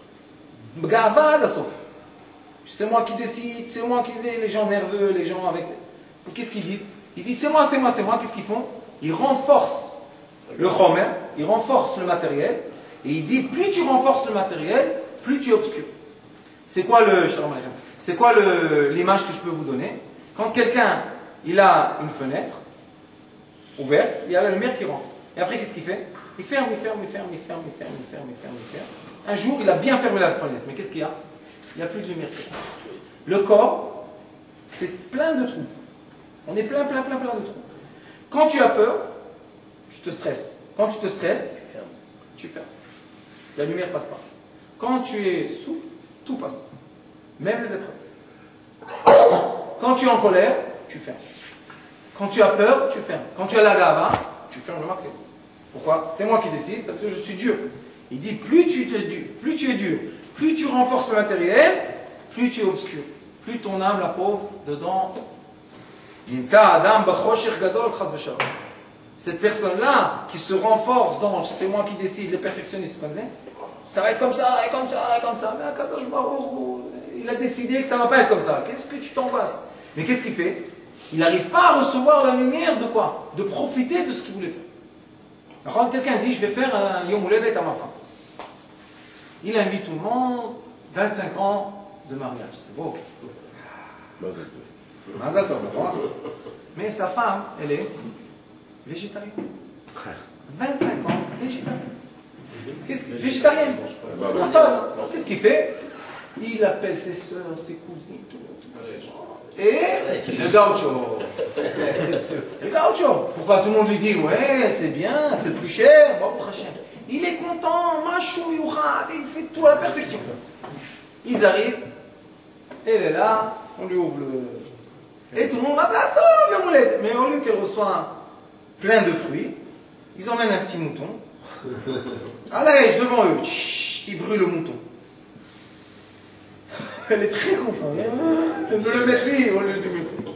C'est moi qui décide, c'est moi qui sais, les gens nerveux, les gens avec... Qu'est-ce qu'ils disent? Ils disent c'est moi, c'est moi, c'est moi. Qu'est-ce qu'ils font? Ils renforcent le chomer, ils renforcent le matériel, et il dit plus tu renforces le matériel, plus tu es obscur. C'est quoi le... C'est quoi le, l'image que je peux vous donner? Quand quelqu'un, il a une fenêtre ouverte, il y a la lumière qui rentre. Et après, qu'est-ce qu'il fait? Il ferme, il ferme, il ferme, il ferme, il ferme, il ferme, il ferme, il ferme. Un jour, il a bien fermé la fenêtre, mais qu'est-ce qu'il y a? Il n'y a plus de lumière. Le corps, c'est plein de trous. On est plein, plein, plein, plein de trous. Quand tu as peur, tu te stresses. Quand tu te stresses, tu fermes. La lumière ne passe pas. Quand tu es souple, tout passe. Même les épreuves. Quand tu es en colère, tu fermes. Quand tu as peur, tu fermes. Quand tu as la gava, tu fermes le maximum. Pourquoi? C'est moi qui décide, ça veut dire que je suis dur. Il dit plus tu es dur, plus tu es dur, plus tu renforces le matériel, plus tu es obscur. Plus ton âme, la pauvre, dedans. Cette personne-là qui se renforce dans c'est moi qui décide, les perfectionnistes, ça va être comme ça, et comme ça, et comme ça. Mais Akadosh Baruch, il a décidé que ça ne va pas être comme ça. Qu'est-ce que tu t'angoisses? Mais qu'est-ce qu'il fait? Il n'arrive pas à recevoir la lumière de quoi? De profiter de ce qu'il voulait faire. Alors, quand quelqu'un dit je vais faire un Yom Houledet à ma femme, il invite tout le monde, vingt-cinq ans de mariage. C'est beau. Mazal tov, mais sa femme, elle est végétarienne. vingt-cinq ans, végétarienne. Qu'est-ce que, végétarienne. Qu'est-ce qu'il fait? Il appelle ses soeurs, ses cousines, tout, tout. Et le gaucho. Le gaucho. Pourquoi tout le monde lui dit ouais, c'est bien, c'est le plus cher, bon, très cher. Il est content, machou, youchad, il fait tout à la perfection. Ils arrivent, elle est là, on lui ouvre le... Et tout le monde va s'attendre, mais au lieu qu'elle reçoit plein de fruits, ils emmènent un petit mouton. Allez, devant eux, chut, ils brûlent le mouton. Elle est très contente. Elle veut le mettre lui au lieu du mouton.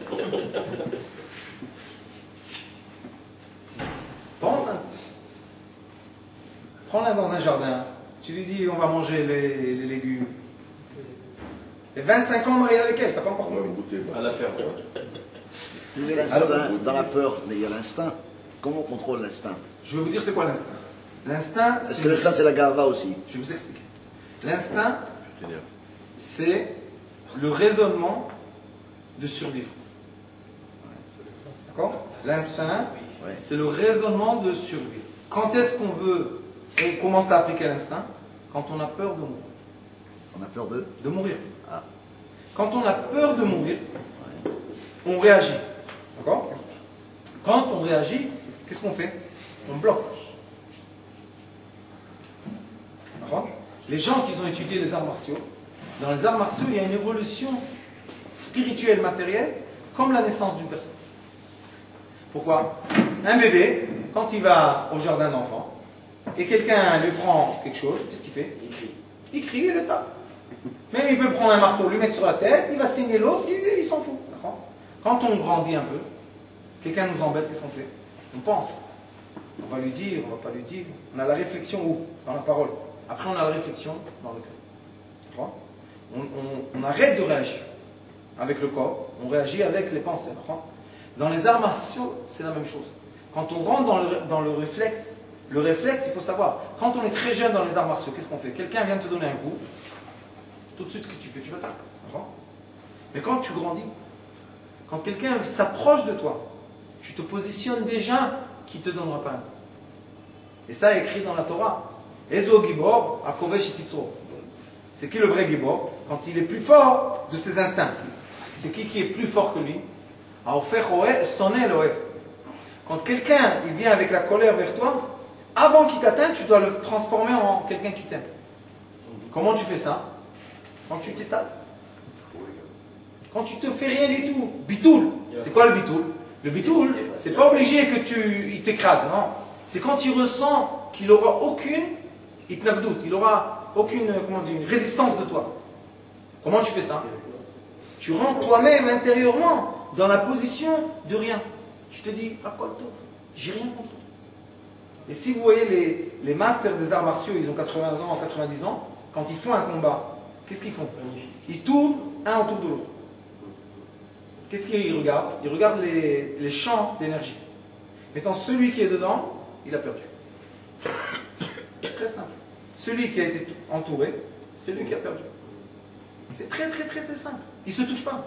Pense un peu. Prends-la dans un jardin. Tu lui dis, on va manger les, les légumes. T'es vingt-cinq ans marié avec elle, t'as pas encore goûté. À la ferme. Il y a l'instinct, dans la peur, mais il y a l'instinct. Comment on contrôle l'instinct? Je vais vous dire c'est quoi l'instinct. L'instinct, Est-ce que l'instinct c'est la gava aussi? Je vais vous expliquer. L'instinct, c'est le raisonnement de survivre. D'accord? L'instinct, c'est le raisonnement de survivre. Quand est-ce qu'on veut on commence à appliquer l'instinct? Quand on a peur de mourir. On a peur de De mourir. Ah. Quand on a peur de mourir, on réagit. D'accord? Quand on réagit, qu'est-ce qu'on fait? On bloque. D'accord? Les gens qui ont étudié les arts martiaux, dans les arts martiaux, il y a une évolution spirituelle, matérielle, comme la naissance d'une personne. Pourquoi? Un bébé, quand il va au jardin d'enfants, et quelqu'un lui prend quelque chose, qu'est-ce qu'il fait? Il crie. Il crie et le tape. Même il peut prendre un marteau, lui mettre sur la tête, il va signer l'autre, il, il s'en fout. Quand on grandit un peu, quelqu'un nous embête, qu'est-ce qu'on fait? On pense. On va lui dire, on ne va pas lui dire. On a la réflexion où? Dans la parole. Après on a la réflexion dans le cœur. On, on, on arrête de réagir avec le corps, on réagit avec les pensées. Dans les arts martiaux, c'est la même chose. Quand on rentre dans le, dans le réflexe, le réflexe, il faut savoir. Quand on est très jeune dans les arts martiaux, qu'est-ce qu'on fait? Quelqu'un vient te donner un coup, tout de suite, qu'est-ce que tu fais? Tu l'attaques. Mais quand tu grandis, quand quelqu'un s'approche de toi, tu te positionnes déjà qui ne te donnera pas un coup. Et ça est écrit dans la Torah. Ezo Gibor, Akovesh Ititzro. C'est qui le vrai Gibor? Quand il est plus fort de ses instincts. C'est qui qui est plus fort que lui? Quand quelqu'un il vient avec la colère vers toi, avant qu'il t'atteigne, tu dois le transformer en quelqu'un qui t'aime. Comment tu fais ça? Quand tu t'étales. Quand tu te fais rien du tout. Bitoul. C'est quoi le bitoul? Le bitoul, c'est pas obligé que tu il t'écrase, non. C'est quand il ressent qu'il n'aura aucune itnavdout, il aura aucune comment dire, une résistance de toi. Comment tu fais ça? Tu rentres toi-même intérieurement dans la position de rien. Tu te dis, ah quoi le tort, j'ai rien contre toi. Et si vous voyez les, les masters des arts martiaux, ils ont quatre-vingts ans, quatre-vingt-dix ans, quand ils font un combat, qu'est-ce qu'ils font? Ils tournent un autour de l'autre. Qu'est-ce qu'ils regardent? Ils regardent les, les champs d'énergie. Maintenant, celui qui est dedans, il a perdu. Très simple. Celui qui a été entouré, c'est lui qui a perdu. C'est très très très très simple. Ils ne se touchent pas.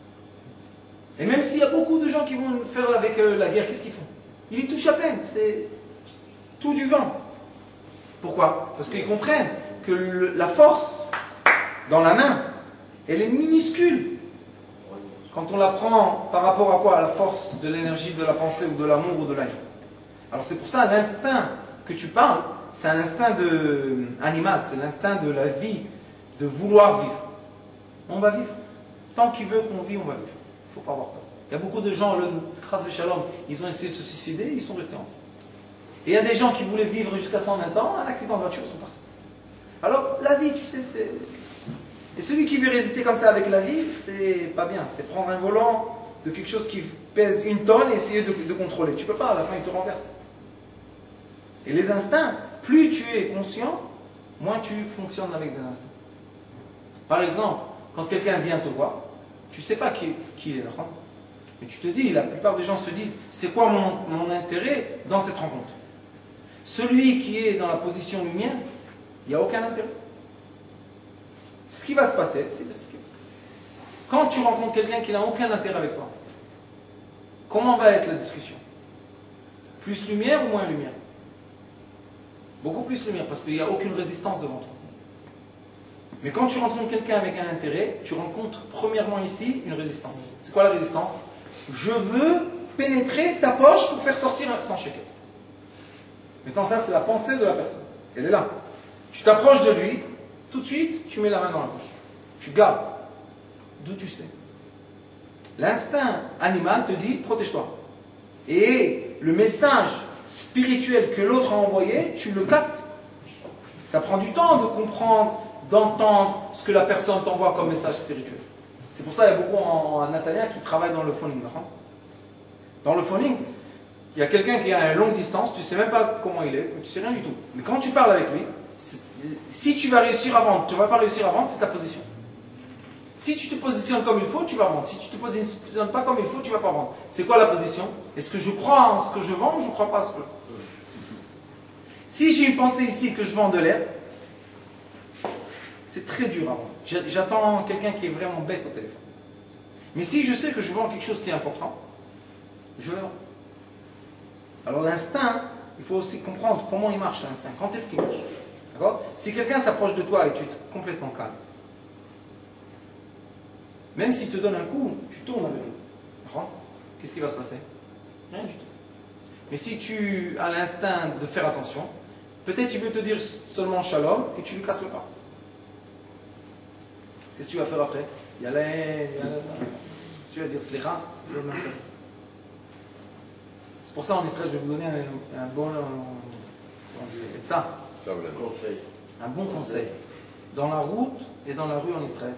Et même s'il y a beaucoup de gens qui vont faire avec la guerre, qu'est-ce qu'ils font? Ils y touchent à peine. C'est tout du vent. Pourquoi? Parce qu'ils comprennent que le, la force dans la main, elle est minuscule. Quand on la prend par rapport à quoi? À la force de l'énergie, de la pensée ou de l'amour ou de la vie. Alors c'est pour ça l'instinct que tu parles, c'est un instinct de, animal, c'est l'instinct de la vie, de vouloir vivre. On va vivre. Tant qu'il veut qu'on vit, on va vivre. Il ne faut pas avoir peur. Il y a beaucoup de gens, le Chas Shalom, ils ont essayé de se suicider, ils sont restés en vie. Et il y a des gens qui voulaient vivre jusqu'à cent vingt ans, un accident de voiture, ils sont partis. Alors la vie, tu sais, c'est... Et celui qui veut résister comme ça avec la vie, c'est pas bien. C'est prendre un volant de quelque chose qui pèse une tonne et essayer de, de contrôler. Tu peux pas, à la fin, il te renverse. Et les instincts, plus tu es conscient, moins tu fonctionnes avec des instincts. Par exemple, quand quelqu'un vient te voir, tu ne sais pas qui, qui est, mais tu te dis, la plupart des gens se disent, c'est quoi mon, mon intérêt dans cette rencontre? Celui qui est dans la position lumière, il n'y a aucun intérêt. Ce qui va se passer, c'est ce qui va se passer. Quand tu rencontres quelqu'un qui n'a aucun intérêt avec toi, comment va être la discussion? Plus lumière ou moins lumière? Beaucoup plus lumière, parce qu'il n'y a aucune résistance devant toi. Mais quand tu rencontres quelqu'un avec un intérêt, tu rencontres premièrement ici une résistance. C'est quoi la résistance? Je veux pénétrer ta poche pour faire sortir un cent shekels. Maintenant ça c'est la pensée de la personne. Elle est là. Tu t'approches de lui, tout de suite tu mets la main dans la poche. Tu gardes. D'où tu sais? L'instinct animal te dit protège-toi. Et le message spirituel que l'autre a envoyé, tu le captes. Ça prend du temps de comprendre, d'entendre ce que la personne t'envoie comme message spirituel. C'est pour ça qu'il y a beaucoup en, en italien qui travaillent dans le phoning. Dans le phoning, il y a quelqu'un qui est à une longue distance, tu ne sais même pas comment il est, tu ne sais rien du tout. Mais quand tu parles avec lui, si tu vas réussir à vendre, tu ne vas pas réussir à vendre, c'est ta position. Si tu te positionnes comme il faut, tu vas vendre. Si tu ne te positionnes pas comme il faut, tu ne vas pas vendre. C'est quoi la position? Est-ce que je crois en ce que je vends ou je ne crois pas en ce que je vends? Si j'ai une pensée ici que je vends de l'air, c'est très dur à vendre. J'attends quelqu'un qui est vraiment bête au téléphone. Mais si je sais que je vends quelque chose qui est important, je le vends. Alors l'instinct, il faut aussi comprendre comment il marche l'instinct. Quand est-ce qu'il marche? D'accord? Si quelqu'un s'approche de toi et tu es complètement calme, même s'il te donne un coup, tu tournes avec lui. D'accord? Qu'est-ce qui va se passer? Rien du tout. Mais si tu as l'instinct de faire attention, peut-être il veut te dire seulement shalom et tu lui casses le pas. Qu'est-ce que tu vas faire après? Il y a la haine, il y a la... Qu'est-ce que tu vas dire? Slicha, le même place. C'est pour ça en Israël, je vais vous donner un, un bon... Et ça, Conseil. un bon conseil. Dans la route et dans la rue en Israël.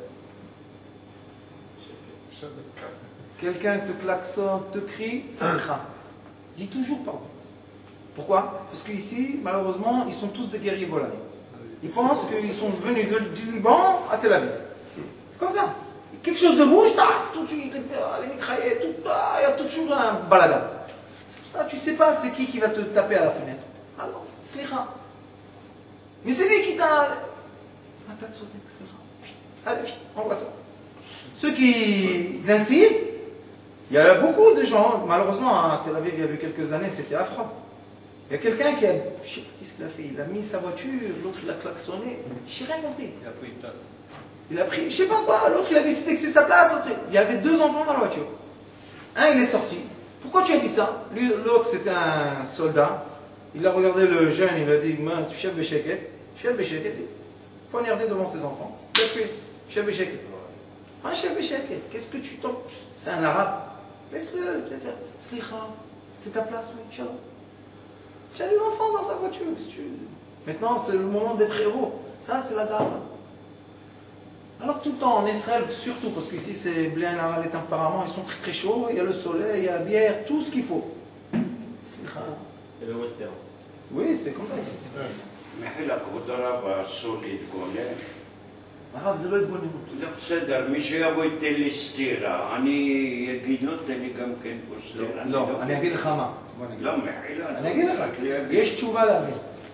Quelqu'un te klaxonne, te crie, slicha. Dis toujours pardon. Pourquoi? Parce qu'ici, malheureusement, ils sont tous des guerriers golani. Ils pensent qu'ils sont venus de, du Liban à Tel Aviv. Comme ça. Quelque chose de bouge, tac, tout de suite, les mitraillettes, tout, il y a toujours un balagan. C'est pour ça, tu ne sais pas c'est qui qui va te taper à la fenêtre. Alors, slicha. Mais c'est lui qui t'a... Ah, t'as sauté, slicha. Allez, envoie-toi. Ceux qui insistent, il y a beaucoup de gens, malheureusement, à Tel Aviv, il y a eu quelques années, c'était affreux. Il y a quelqu'un qui a, je sais pas qu'est-ce qu'il a fait, il a mis sa voiture, l'autre il a klaxonné, je n'ai rien compris. Il a pris une place. Il a pris, je sais pas quoi, l'autre il a décidé que c'est sa place, l'autre, il y avait deux enfants dans la voiture. Un il est sorti. Pourquoi tu as dit ça? Lui, l'autre c'était un soldat. Il a regardé le jeune, il a dit, chef Bécheket, chef Bécheket, poignardé devant ses enfants. Il a tué, chef Bécheket. Ah, chef Bécheket, qu'est-ce que tu tombes? C'est un arabe. Laisse-le, slicha, c'est ta place, oui, shalom. Tu as des enfants dans ta voiture. Tu... Maintenant, c'est le moment d'être héros. Ça, c'est la garde. Alors, tout le temps en Israël, surtout, parce qu'ici, c'est blé, les tempéraments, ils sont très très chauds. Il y a le soleil, il y a la bière, tout ce qu'il faut. Et le western. Oui, c'est comme ça ici. מחילק הודרה באסור להתגונן. הרב, זה לא התגוננות. זה בסדר, מי שיבוא ייתן לי סטירה, אני יגיד, תן לי גם כן פה סטירה. לא, אני אגיד לך מה. לא, מחילה. אני אגיד לך, יש תשובה להבין.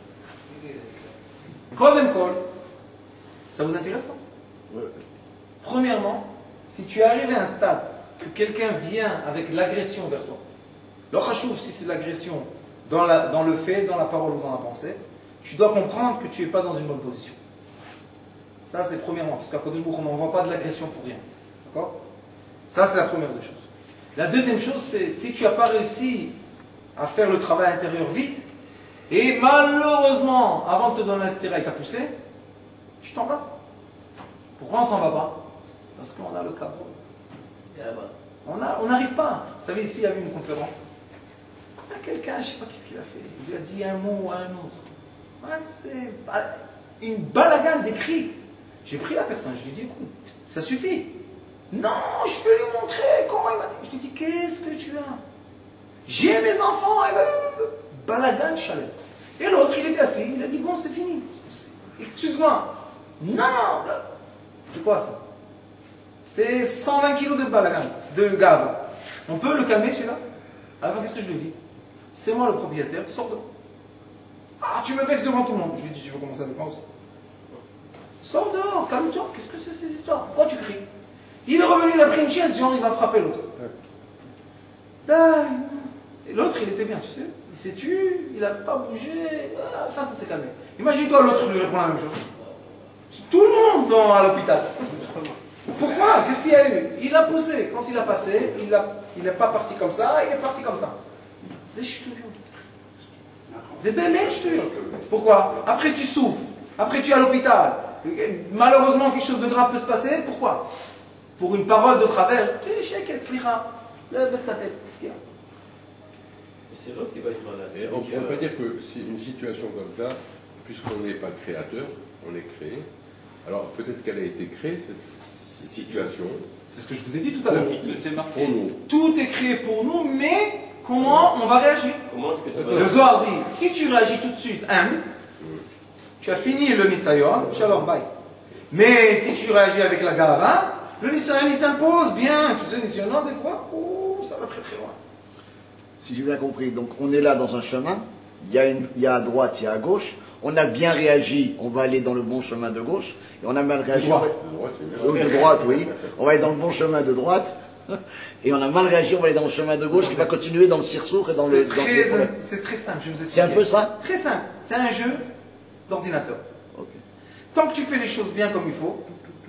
קודם כל, ça vous intéresse ça? Premièrement, si tu arrives à un stade que quelqu'un vient avec l'agression vers toi, le chashuv, si c'est l'agression dans, la, dans le fait, dans la parole ou dans la pensée, tu dois comprendre que tu n'es pas dans une bonne position. Ça, c'est premièrement, parce qu'à Kodesh Baruch Hu, on n'envoie pas de l'agression pour rien. D'accord? Ça, c'est la première des choses. La deuxième chose, c'est si tu n'as pas réussi à faire le travail intérieur vite, et malheureusement, avant de te donner la stéra, il t'a poussé, tu t'en vas. Pourquoi on ne s'en va pas? Parce qu'on a le cabot. On n'arrive pas. Vous savez, ici, il y avait une conférence. Il y a quelqu'un, je ne sais pas qu'est-ce qu'il a fait. Il lui a dit un mot à un autre. Ah, c'est une balagane des cris. J'ai pris la personne, je lui ai dit, écoute, ça suffit. Non, je peux lui montrer comment il m'a dit. Je lui ai dit, qu'est-ce que tu as? J'ai mes enfants. Et ben, balagane chalet. Et l'autre, il était assis, il a dit, bon, c'est fini. Excuse-moi. Non, c'est quoi ça? C'est cent vingt kilos de balagan, de gave. On peut le calmer celui-là? À la fin, qu'est-ce que je lui dis? C'est moi le propriétaire, sors dehors. Ah, tu me vexes devant tout le monde. Je lui dis, tu veux commencer avec moi aussi? Sors dehors, calme-toi, qu'est-ce que c'est ces histoires? Pourquoi tu cries? Il est revenu, il a pris une chaise, genre il va frapper l'autre. Et l'autre, il était bien, tu sais. Il s'est tué, il n'a pas bougé. À la fin, ça s'est calmé. Imagine-toi, l'autre lui répond la même chose. Tout le monde dans, à l'hôpital. Pourquoi? Qu'est-ce qu'il y a eu? Il a poussé. Quand il a passé, il n'est pas parti comme ça, il est parti comme ça. C'est ch'touillon. C'est bémet ch'touillon. Pourquoi? Après tu souffres. Après tu es à l'hôpital. Malheureusement, quelque chose de grave peut se passer. Pourquoi? Pour une parole de travers. Qu'est-ce qu'il y a? Qu'est-ce qu'il y a? C'est l'autre qui va se malade. Et on ne peut pas dire que si une situation comme ça, puisqu'on n'est pas créateur, on est créé. Alors peut-être qu'elle a été créée, cette, cette situation. C'est ce que je vous ai dit tout à l'heure. Pour nous. Tout est créé pour nous, mais comment on va réagir? Comment est-ce que tu vas... Le Zohar dit, si tu réagis tout de suite, hein, tu as fini le Nisayon, shalom, bye. Mais si tu réagis avec la Gava, le Nisayon il s'impose bien. Tu sais, Nisayon, des fois, oh, ça va très très loin. Si j'ai bien compris, donc on est là dans un chemin, il y a, une, il y a à droite, il y a à gauche, on a bien réagi, on va aller dans le bon chemin de gauche, et on a mal réagi, de droite, on va... oui, de droite, oui, on va aller dans le bon chemin de droite, et on a mal réagi, on va aller dans le chemin de gauche, qui va continuer dans le cirsour et dans le... C'est très simple, je vais vous expliquer. C'est un peu ça? Très simple, c'est un jeu d'ordinateur. Okay. Tant que tu fais les choses bien comme il faut,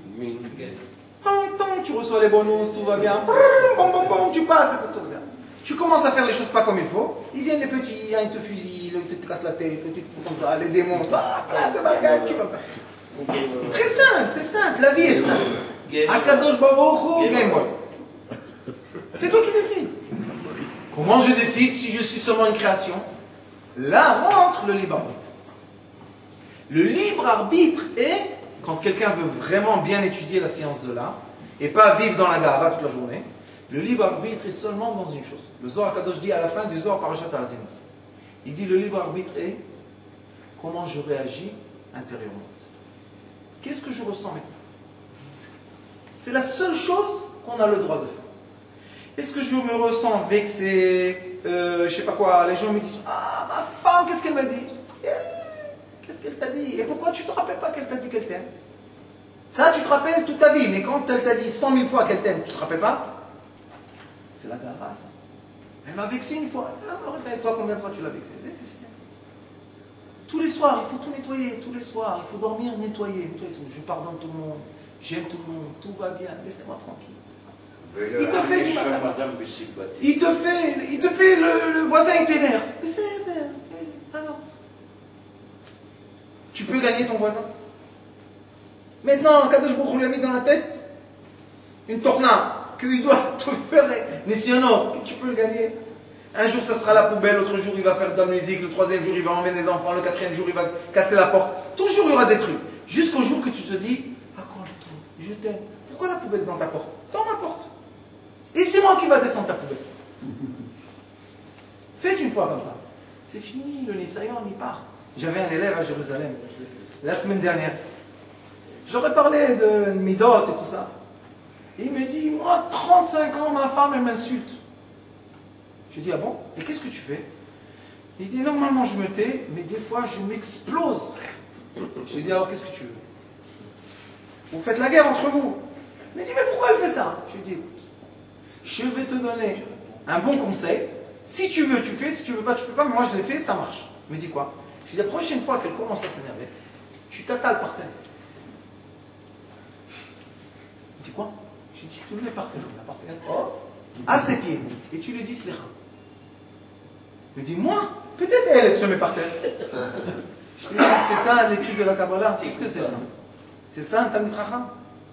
tant, tant tu reçois les bonus, tout va bien, bon, bon, bon, tu passes, tout va bien. Tu commences à faire les choses pas comme il faut, ils viennent les petits, ils te fusillent, ils te cassent la tête, ils te font comme ça, les démons, ah, plein de bagages, tu comme ça. Très simple, c'est simple, la vie est simple. Akadosh Baruch Hu, Game Boy. C'est toi qui décides. Comment je décide si je suis seulement une création? Là rentre le libre arbitre. Le libre arbitre est, quand quelqu'un veut vraiment bien étudier la science de l'art, et pas vivre dans la gava toute la journée, le libre arbitre est seulement dans une chose. Le Zohar Kadosh dit à la fin du Zohar Parashat Ha'azimut. Il dit le libre arbitre est comment je réagis intérieurement. Qu'est-ce que je ressens maintenant? C'est la seule chose qu'on a le droit de faire. Est-ce que je me ressens vexé, euh, je sais pas quoi, les gens me disent ah ma maman, qu'est-ce qu'elle m'a dit? Eh, qu'est-ce qu'elle t'a dit? Et pourquoi tu te rappelles pas qu'elle t'a dit qu'elle t'aime? Ça, tu te rappelles toute ta vie, mais quand elle t'a dit cent mille fois qu'elle t'aime, tu te rappelles pas? C'est la gara, ça. Elle m'a vexé une fois. Alors, et toi, combien de fois tu l'as vexé? Tous les soirs, il faut tout nettoyer, tous les soirs, il faut dormir, nettoyer, nettoyer tout. Je pardonne tout le monde, j'aime tout le monde, tout va bien, laissez-moi tranquille. Il te fait du mal. Il te fait, il te fait le, le voisin, il t'énerve. Mais c'est alors. Tu peux gagner ton voisin. Maintenant, Kadosh Baruch Hu lui a mis dans la tête une torna, qu'il doit te faire Nissionot, que tu peux le gagner. Un jour, ça sera la poubelle, l'autre jour, il va faire de la musique, le troisième jour, il va emmener des enfants, le quatrième jour, il va casser la porte. Toujours, il y aura des trucs. Jusqu'au jour que tu te dis, ah, quand je je t'aime. Pourquoi la poubelle dans ta porte? Dans ma porte. Et c'est moi qui va descendre ta poubelle. Faites une fois comme ça. C'est fini, le Nisayon, il part. J'avais un élève à Jérusalem, la semaine dernière. J'aurais parlé de Midot et tout ça. Et il me dit, moi, trente-cinq ans, ma femme, elle m'insulte. Je lui dis, ah bon? Et qu'est-ce que tu fais? Il dit, normalement, je me tais, mais des fois, je m'explose. Je lui dis, alors, qu'est-ce que tu veux? Vous faites la guerre entre vous. Il me dit, mais pourquoi elle fait ça? Je lui dis, écoute, je vais te donner un bon conseil. Si tu veux, tu fais. Si tu veux pas, tu fais pas. Mais moi, je l'ai fait, ça marche. Il me dit quoi? Je lui dis, la prochaine fois qu'elle commence à s'énerver, tu t'attales par terre. Il me dit quoi? Je lui dis, tu le mets par terre, par terre, oh, à ses pieds, et tu lui dis slicha. Il me dit, moi, peut-être elle, elle se met par terre. Je lui dis, c'est ça l'étude de la Kabbalah. Qu'est-ce que c'est ça? C'est ça un Talmid Chacham?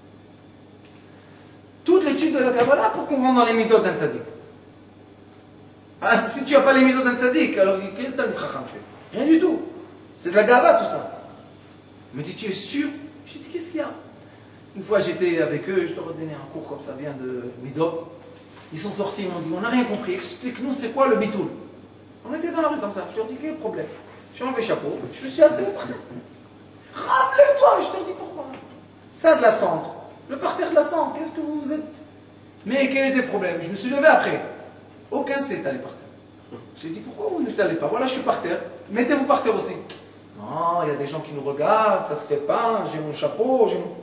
Toute l'étude de la Kabbalah pour qu'on rentre dans les midot d'un tzaddik. Ah, si tu n'as pas les midot d'un tzaddik, alors quel Talmid Chacham tu es? Rien du tout. C'est de la gava tout ça. Il me dit, tu es sûr? Je lui dis, qu'est-ce qu'il y a? Une fois j'étais avec eux, je leur ai donné un cours comme ça bien de midot. Ils sont sortis, ils m'ont dit, on n'a rien compris, explique-nous c'est quoi le bitoul. On était dans la rue comme ça, je leur dis, quel problème? J'ai enlevé le chapeau, je me suis attelé par terre. Ram, lève-toi, je leur dis, pourquoi? Ça de la cendre, le parterre de la cendre, qu'est-ce que vous êtes? Mais quel était le problème? Je me suis levé après. Aucun s'est allé par terre. J'ai dit, pourquoi vous êtes allé pas? Voilà, je suis par terre, mettez-vous par terre aussi. Non, il y a des gens qui nous regardent, ça se fait pas, j'ai mon chapeau, j'ai mon...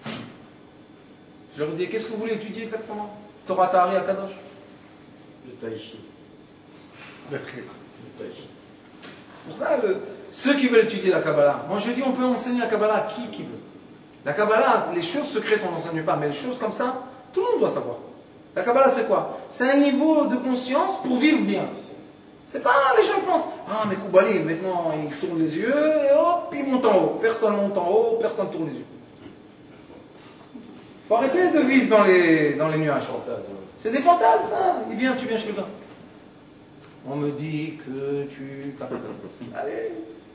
Je leur dis, qu'est-ce que vous voulez étudier exactement? Torah Tahari Akadosh. Le Taïchi. Le Taïchi. C'est pour ça, le, ceux qui veulent étudier la Kabbalah, moi je dis, on peut enseigner la Kabbalah à qui qui veut. La Kabbalah, les choses secrètes, on n'enseigne pas, mais les choses comme ça, tout le monde doit savoir. La Kabbalah, c'est quoi? C'est un niveau de conscience pour vivre bien. C'est pas, les gens pensent, ah mais Koubali, maintenant il tourne les yeux, et hop, il monte en haut. Personne monte en haut, personne tourne les yeux. Il faut arrêter de vivre dans les, dans les nuages. C'est des fantasmes, ça. Il vient, tu viens chez quelqu'un. On me dit que tu... Allez.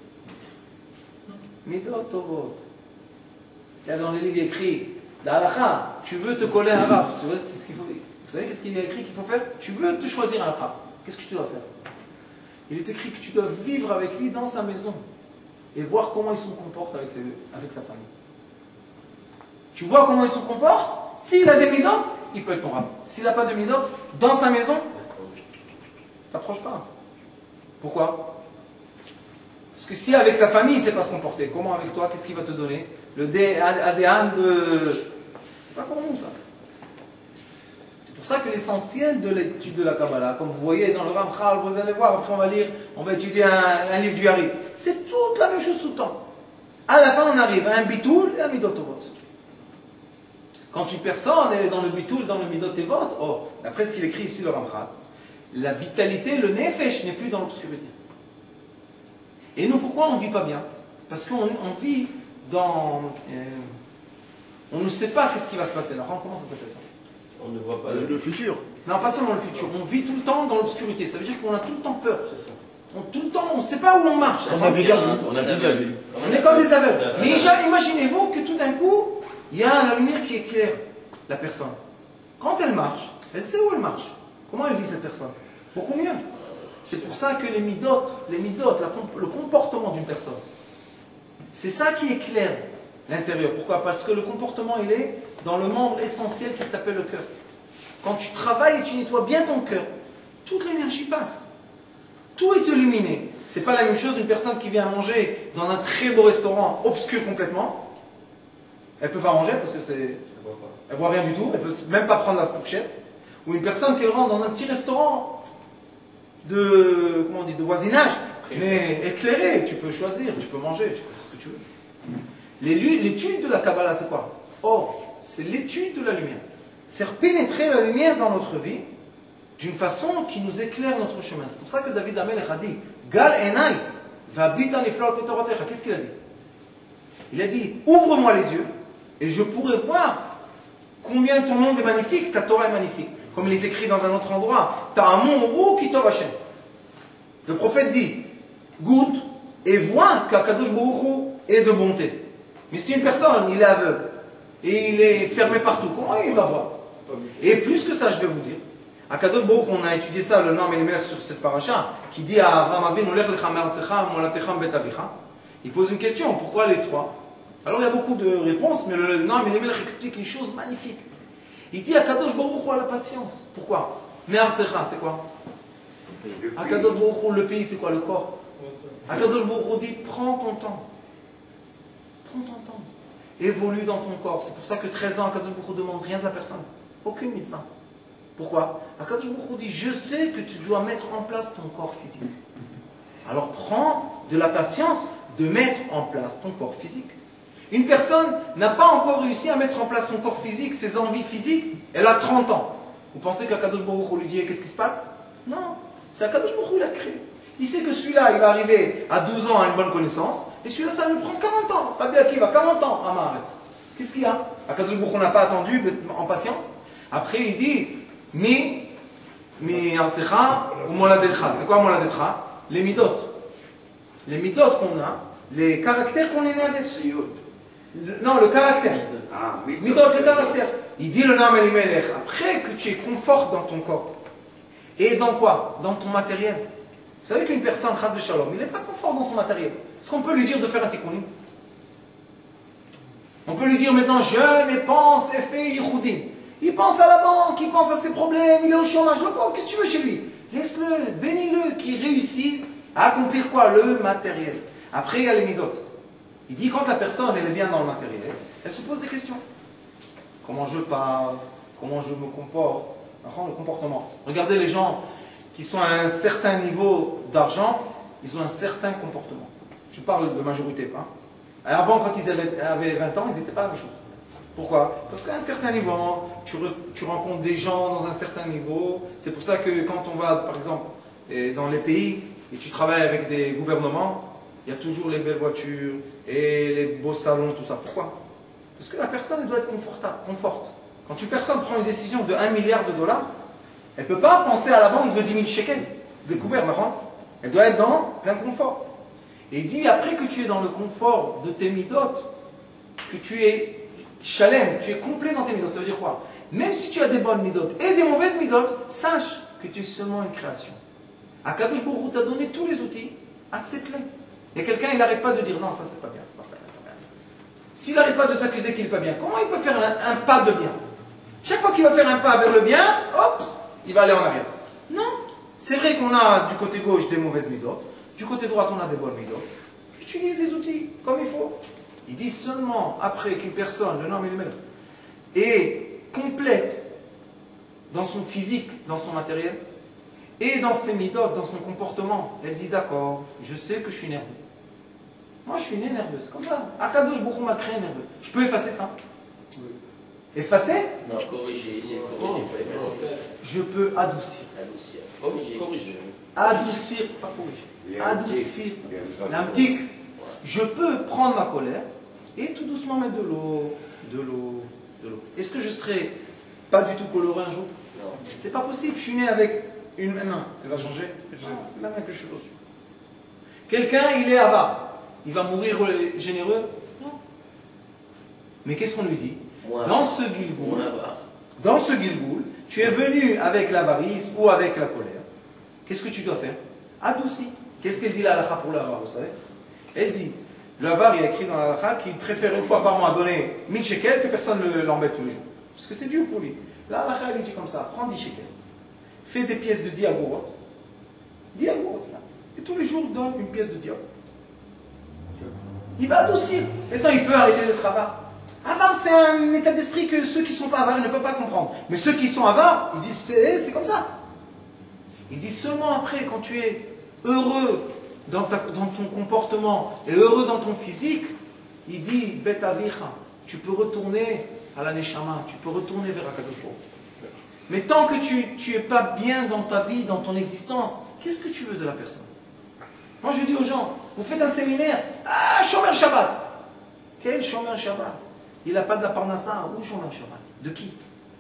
Midot tovot. Il y a dans les livres écrit, la halakha, tu veux te coller à un rab. Tu vois ce qu'il faut... Vous savez qu'est-ce qu'il y a écrit qu'il faut faire? Tu veux te choisir un rab. Qu'est-ce que tu dois faire? Il est écrit que tu dois vivre avec lui dans sa maison et voir comment il se comporte avec, ses, avec sa famille. Tu vois comment il se comporte? S'il a des midot, il peut être ton rab. S'il n'a pas de midot, dans sa maison, t'approches pas. Pourquoi? Parce que si avec sa famille, il ne sait pas se comporter, comment avec toi, qu'est-ce qu'il va te donner? Le A D N de... C'est pas pour nous ça. C'est pour ça que l'essentiel de l'étude de la Kabbalah, comme vous voyez dans le Ramchal, vous allez voir, après on va lire, on va étudier un, un livre du Hari. C'est toute la même chose tout le temps. À la fin, on arrive à un bitoul et un midot tovot. Quand une personne est dans le bitoul, dans le midot tovot, oh, d'après ce qu'il écrit ici, le Ramchal, la vitalité, le nefesh n'est plus dans l'obscurité. Et nous, pourquoi on ne vit pas bien? Parce qu'on on vit dans... Euh, on ne sait pas qu'est-ce qui va se passer. Alors, comment ça s'appelle ça? On ne voit pas Le, le, le futur. Non, pas seulement le futur. On vit tout le temps dans l'obscurité. Ça veut dire qu'on a tout le temps peur. On, tout le temps, on ne sait pas où on marche. On a vu la vue. On a vu la vue. On est comme des aveugles. Mais imaginez-vous que tout d'un coup, il y a la lumière qui éclaire la personne. Quand elle marche, elle sait où elle marche. Comment elle vit cette personne? Beaucoup mieux. C'est pour ça que les midot, les midot, la, le comportement d'une personne, c'est ça qui éclaire l'intérieur. Pourquoi? Parce que le comportement, il est dans le membre essentiel qui s'appelle le cœur. Quand tu travailles et tu nettoies bien ton cœur, toute l'énergie passe. Tout est illuminé. C'est pas la même chose d'une personne qui vient manger dans un très beau restaurant obscur complètement. Elle peut pas manger parce que c'est... Elle voit rien du tout, elle peut même pas prendre la fourchette. Ou une personne qui rentre dans un petit restaurant de, comment on dit, de voisinage, mais éclairé, tu peux choisir, tu peux manger, tu peux faire ce que tu veux. L'étude de la Kabbalah, c'est quoi? Or, c'est l'étude de la lumière. Faire pénétrer la lumière dans notre vie d'une façon qui nous éclaire notre chemin. C'est pour ça que David Amelech a dit Gal enai v'habita niflaot mitoratecha. Qu'est-ce qu'il a dit? Il a dit ouvre-moi les yeux et je pourrai voir combien ton monde est magnifique, ta Torah est magnifique. Comme il est écrit dans un autre endroit, Ta'amuru kitov Hashem. Le prophète dit goûte et vois qu'Akadosh Baruch Hu est de bonté. Mais si une personne, il est aveugle et il est fermé partout, comment il va voir? Et plus que ça, je vais vous dire, Akadosh Baruch Hu, on a étudié ça, le nom Elimelech sur cette paracha, qui dit à Abraham Avinu, Lech lecha me'artzecha molatechem bet avicha. Il pose une question, pourquoi les trois? Alors il y a beaucoup de réponses, mais le nom Elimelech explique une chose magnifique. Il dit Akadosh Baruch Hu a la patience. Pourquoi? Me'artzecha, c'est quoi? Akadosh Baruch Hu, le pays, c'est quoi? Le corps. Akadosh Baruch Hu dit, prends ton temps. Prends ton temps. Évolue dans ton corps. C'est pour ça que treize ans, Akadosh Baruch Hu ne demande rien de la personne. Aucune mitzvah. Pourquoi? Akadosh Baruch Hu dit, je sais que tu dois mettre en place ton corps physique. Alors prends de la patience de mettre en place ton corps physique. Une personne n'a pas encore réussi à mettre en place son corps physique, ses envies physiques, elle a trente ans. Vous pensez qu'Akadosh Baruch Hu lui dit, qu'est-ce qui se passe? Non, c'est Akadosh Baruch Hu qui l'a créé. Il sait que celui-là, il va arriver à douze ans à une bonne connaissance, et celui-là, ça va lui prendre quarante ans. Rabbi Akiva, quarante ans à Maaretz. Qu'est-ce qu'il y a? Akadosh Baruch Hu n'a pas attendu en patience. Après, il dit, mi, mi artzecha ou moladecha. C'est quoi moladecha? Les midot. Les midot qu'on a, les caractères qu'on est né avec. Non, le caractère. Ah, midot, le caractère. Il dit le nom Elimelech. Après que tu es confort dans ton corps. Et dans quoi? Dans ton matériel. Vous savez qu'une personne, chas v'shalom, il n'est pas confort dans son matériel. Est-ce qu'on peut lui dire de faire un tikkunim? On peut lui dire maintenant, jeûne et pense et fais yichoudim. Il pense à la banque, il pense à ses problèmes, il est au chômage. Le pauvre, qu'est-ce que tu veux chez lui? Laisse-le, bénis-le, qu'il réussisse à accomplir quoi? Le matériel. Après, il y a les midot. Il dit, quand la personne, elle est bien dans le matériel, elle se pose des questions. Comment je parle? Comment je me comporte? Le comportement. Regardez les gens qui sont à un certain niveau d'argent, ils ont un certain comportement. Je parle de majorité, hein. Avant, quand ils avaient vingt ans, ils n'étaient pas la même chose. Pourquoi? Parce qu'à un certain niveau, tu, re, tu rencontres des gens dans un certain niveau. C'est pour ça que quand on va, par exemple, dans les pays, et tu travailles avec des gouvernements, il y a toujours les belles voitures et les beaux salons, tout ça. Pourquoi? Parce que la personne, elle doit être confortable, conforte. Quand une personne prend une décision de un milliard de dollars, elle ne peut pas penser à la banque de dix mille shekels, découvert, elle doit être dans un confort. Et il dit, après que tu es dans le confort de tes midot, que tu es chalem, tu es complet dans tes midot, ça veut dire quoi? Même si tu as des bonnes midot et des mauvaises midot, sache que tu es seulement une création. Akadosh Baruch Hu t'a donné tous les outils, accepte-les. Et quelqu'un, il n'arrête pas de dire, non, ça c'est pas bien, c'est pas bien. S'il n'arrête pas de s'accuser qu'il n'est pas bien, comment il peut faire un, un pas de bien? Chaque fois qu'il va faire un pas vers le bien, hop, il va aller en arrière. Non, c'est vrai qu'on a du côté gauche des mauvaises midot, du côté droit on a des bonnes midot. Utilise les outils comme il faut. Il dit seulement après qu'une personne, le nom Elimelech, est complète dans son physique, dans son matériel, et dans ses midot, dans son comportement, elle dit d'accord, je sais que je suis nerveux. Moi je suis né nerveux, c'est comme ça. Akadosh Baruch Hu m'a créé nerveux. Je peux effacer ça? Oui. Effacer? Non, corriger, essayer de corriger, oh. Pas effacer. Je peux adoucir. Adoucir. Corriger. Corriger. Adoucir, pas corriger. Adoucir. L'amtik. Je peux prendre ma colère et tout doucement mettre de l'eau, de l'eau, de l'eau. Est-ce que je serai pas du tout coloré un jour? Non. C'est pas possible. Je suis né avec une main. Elle va changer? C'est la main que je suis reçu. Quelqu'un, il est avare. Il va mourir généreux? Non. Mais qu'est-ce qu'on lui dit? Moi, dans ce Gilgoul, dans ce Gilgoul, tu es venu avec l'avarice ou avec la colère. Qu'est-ce que tu dois faire? Adouci. Qu'est-ce qu'elle dit la halakha pour l'avare, vous savez? Elle dit, l'avare, il y a écrit dans la halakha qu'il préfère une fois par mois donner mille shekels que personne ne l'embête tous les jours. Parce que c'est dur pour lui. La halakha, elle lui dit comme ça, prends dix shekels. Fais des pièces de dix agorot. dix agorot, là. et tous les jours donne une pièce de diable. Il va adoucir. Maintenant, il peut arrêter d'être avare. Avare, c'est un état d'esprit que ceux qui ne sont pas avares ne peuvent pas comprendre. Mais ceux qui sont avares, ils disent c'est comme ça. Ils disent seulement après, quand tu es heureux dans, ta, dans ton comportement et heureux dans ton physique, il dit Bet avicha, tu peux retourner à la neshama, tu peux retourner vers Akadosh Baruch Hu. Mais tant que tu n'es pas bien dans ta vie, dans ton existence, qu'est-ce que tu veux de la personne? Moi je dis aux gens, vous faites un séminaire, ah, Shomer Shabbat. Quel Shomer Shabbat? Il n'a pas de la parnassa, où Shomer Shabbat? De qui?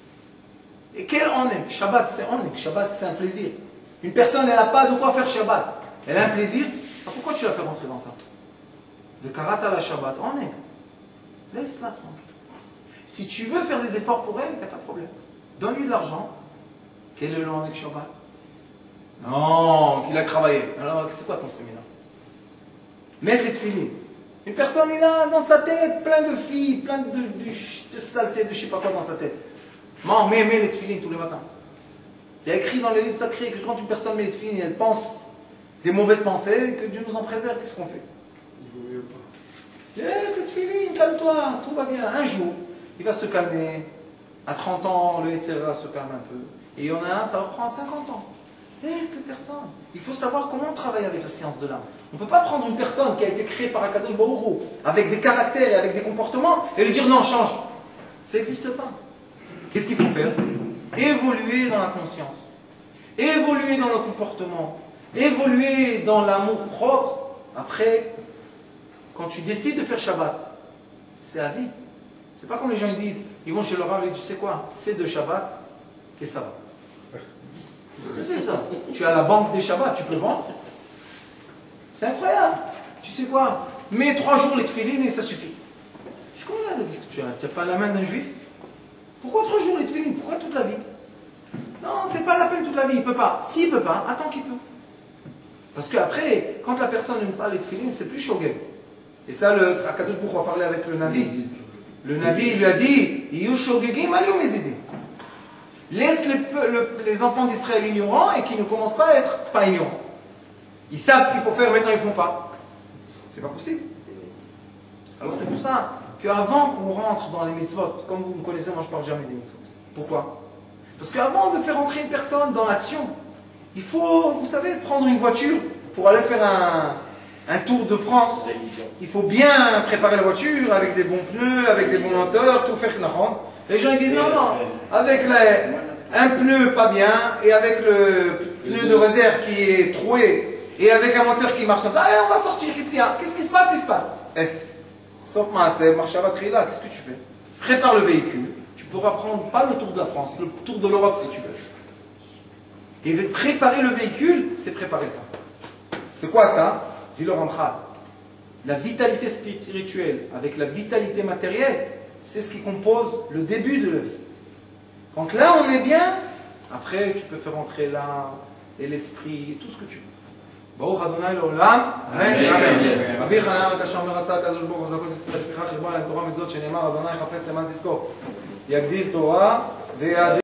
Et quel onek? Shabbat c'est onek, Shabbat c'est un plaisir. Une personne, elle n'a pas de quoi faire Shabbat. Elle a un plaisir, alors pourquoi tu la fais rentrer dans ça? De karata la Shabbat, onek. Laisse-la tranquille. Si tu veux faire des efforts pour elle, il n'y a pas de problème. Donne-lui de l'argent. Quel est le onek Shabbat? Non, qu'il a travaillé. Alors, c'est quoi ton séminaire? Mettre les tefilines. Une personne, il a dans sa tête plein de filles, plein de, de, de saleté, de je ne sais pas quoi dans sa tête. Non, mais mets les tefilines tous les matins. Il y a écrit dans les livres sacrés que quand une personne met les tefilines, elle pense des mauvaises pensées, que Dieu nous en préserve, qu'est-ce qu'on fait? Laisse les tefilines, calme-toi, tout va bien. Un jour, il va se calmer. À trente ans, le Yetzirah se calme un peu. Et il y en a un, ça leur prend cinquante ans. Laisse les personnes. Il faut savoir comment on travaille avec la science de l'âme. On ne peut pas prendre une personne qui a été créée par Akadosh Baruch Hu, avec des caractères et avec des comportements, et lui dire non, change. Ça n'existe pas. Qu'est-ce qu'il faut faire? Évoluer dans la conscience, évoluer dans le comportement, évoluer dans l'amour propre. Après, quand tu décides de faire Shabbat, c'est à vie. C'est pas comme les gens ils disent, ils vont chez le rav et ils disent, tu sais quoi, fais de Shabbat et ça va. Qu'est-ce que c'est ça? Tu as la banque des Shabbats, tu peux vendre. C'est incroyable. Tu sais quoi? Mets trois jours les tefilines et ça suffit. Je comprends là, qu'est-ce que tu as? Tu n'as pas la main d'un juif? Pourquoi trois jours les tefilines? Pourquoi toute la vie? Non, c'est pas la peine toute la vie, il ne peut pas. S'il ne peut pas, attends qu'il peut. Parce qu'après, quand la personne n'aime pas les tefilines, c'est plus shogeg. Et ça, le Akadosh Baruch Hu a parlé avec le Navi. Le Navi, il lui a dit, Iyu shogegim aliou mezidim. Laisse les, le, les enfants d'Israël ignorants et qui ne commencent pas à être pas ignorants. Ils savent ce qu'il faut faire, maintenant ils ne font pas. C'est pas possible. Alors c'est pour ça qu'avant qu'on rentre dans les mitzvot, comme vous me connaissez, moi je ne parle jamais des mitzvot. Pourquoi? Parce qu'avant de faire entrer une personne dans l'action, il faut, vous savez, prendre une voiture pour aller faire un, un tour de France. Il faut bien préparer la voiture avec des bons pneus, avec des bons moteurs, tout faire. Les gens ils disent non, non, avec la, un pneu pas bien et avec le pneu de réserve qui est troué et avec un moteur qui marche comme ça, allez on va sortir, qu'est-ce qu'il y a? Qu'est-ce qui se passe? Il se passe. Eh, sauf c'est marche à batterie là, qu'est-ce que tu fais? Prépare le véhicule, tu pourras prendre pas le tour de la France, le tour de l'Europe si tu veux. Et préparer le véhicule, c'est préparer ça. C'est quoi ça? Dit le Ramchal. La vitalité spirituelle avec la vitalité matérielle, c'est ce qui compose le début de la vie. Donc là, on est bien. Après, tu peux faire entrer l'âme et l'esprit, tout ce que tu veux. Baruch Adonai Leolam. Amen. Amen. אביך נעם את אשר מרצה הקדוש ברוך הוא זכות ישראל לפיכך ירבה להם תורה מצוות שנאמר אדוני חפץ למען צדקו יגדיל תורה ויאדיר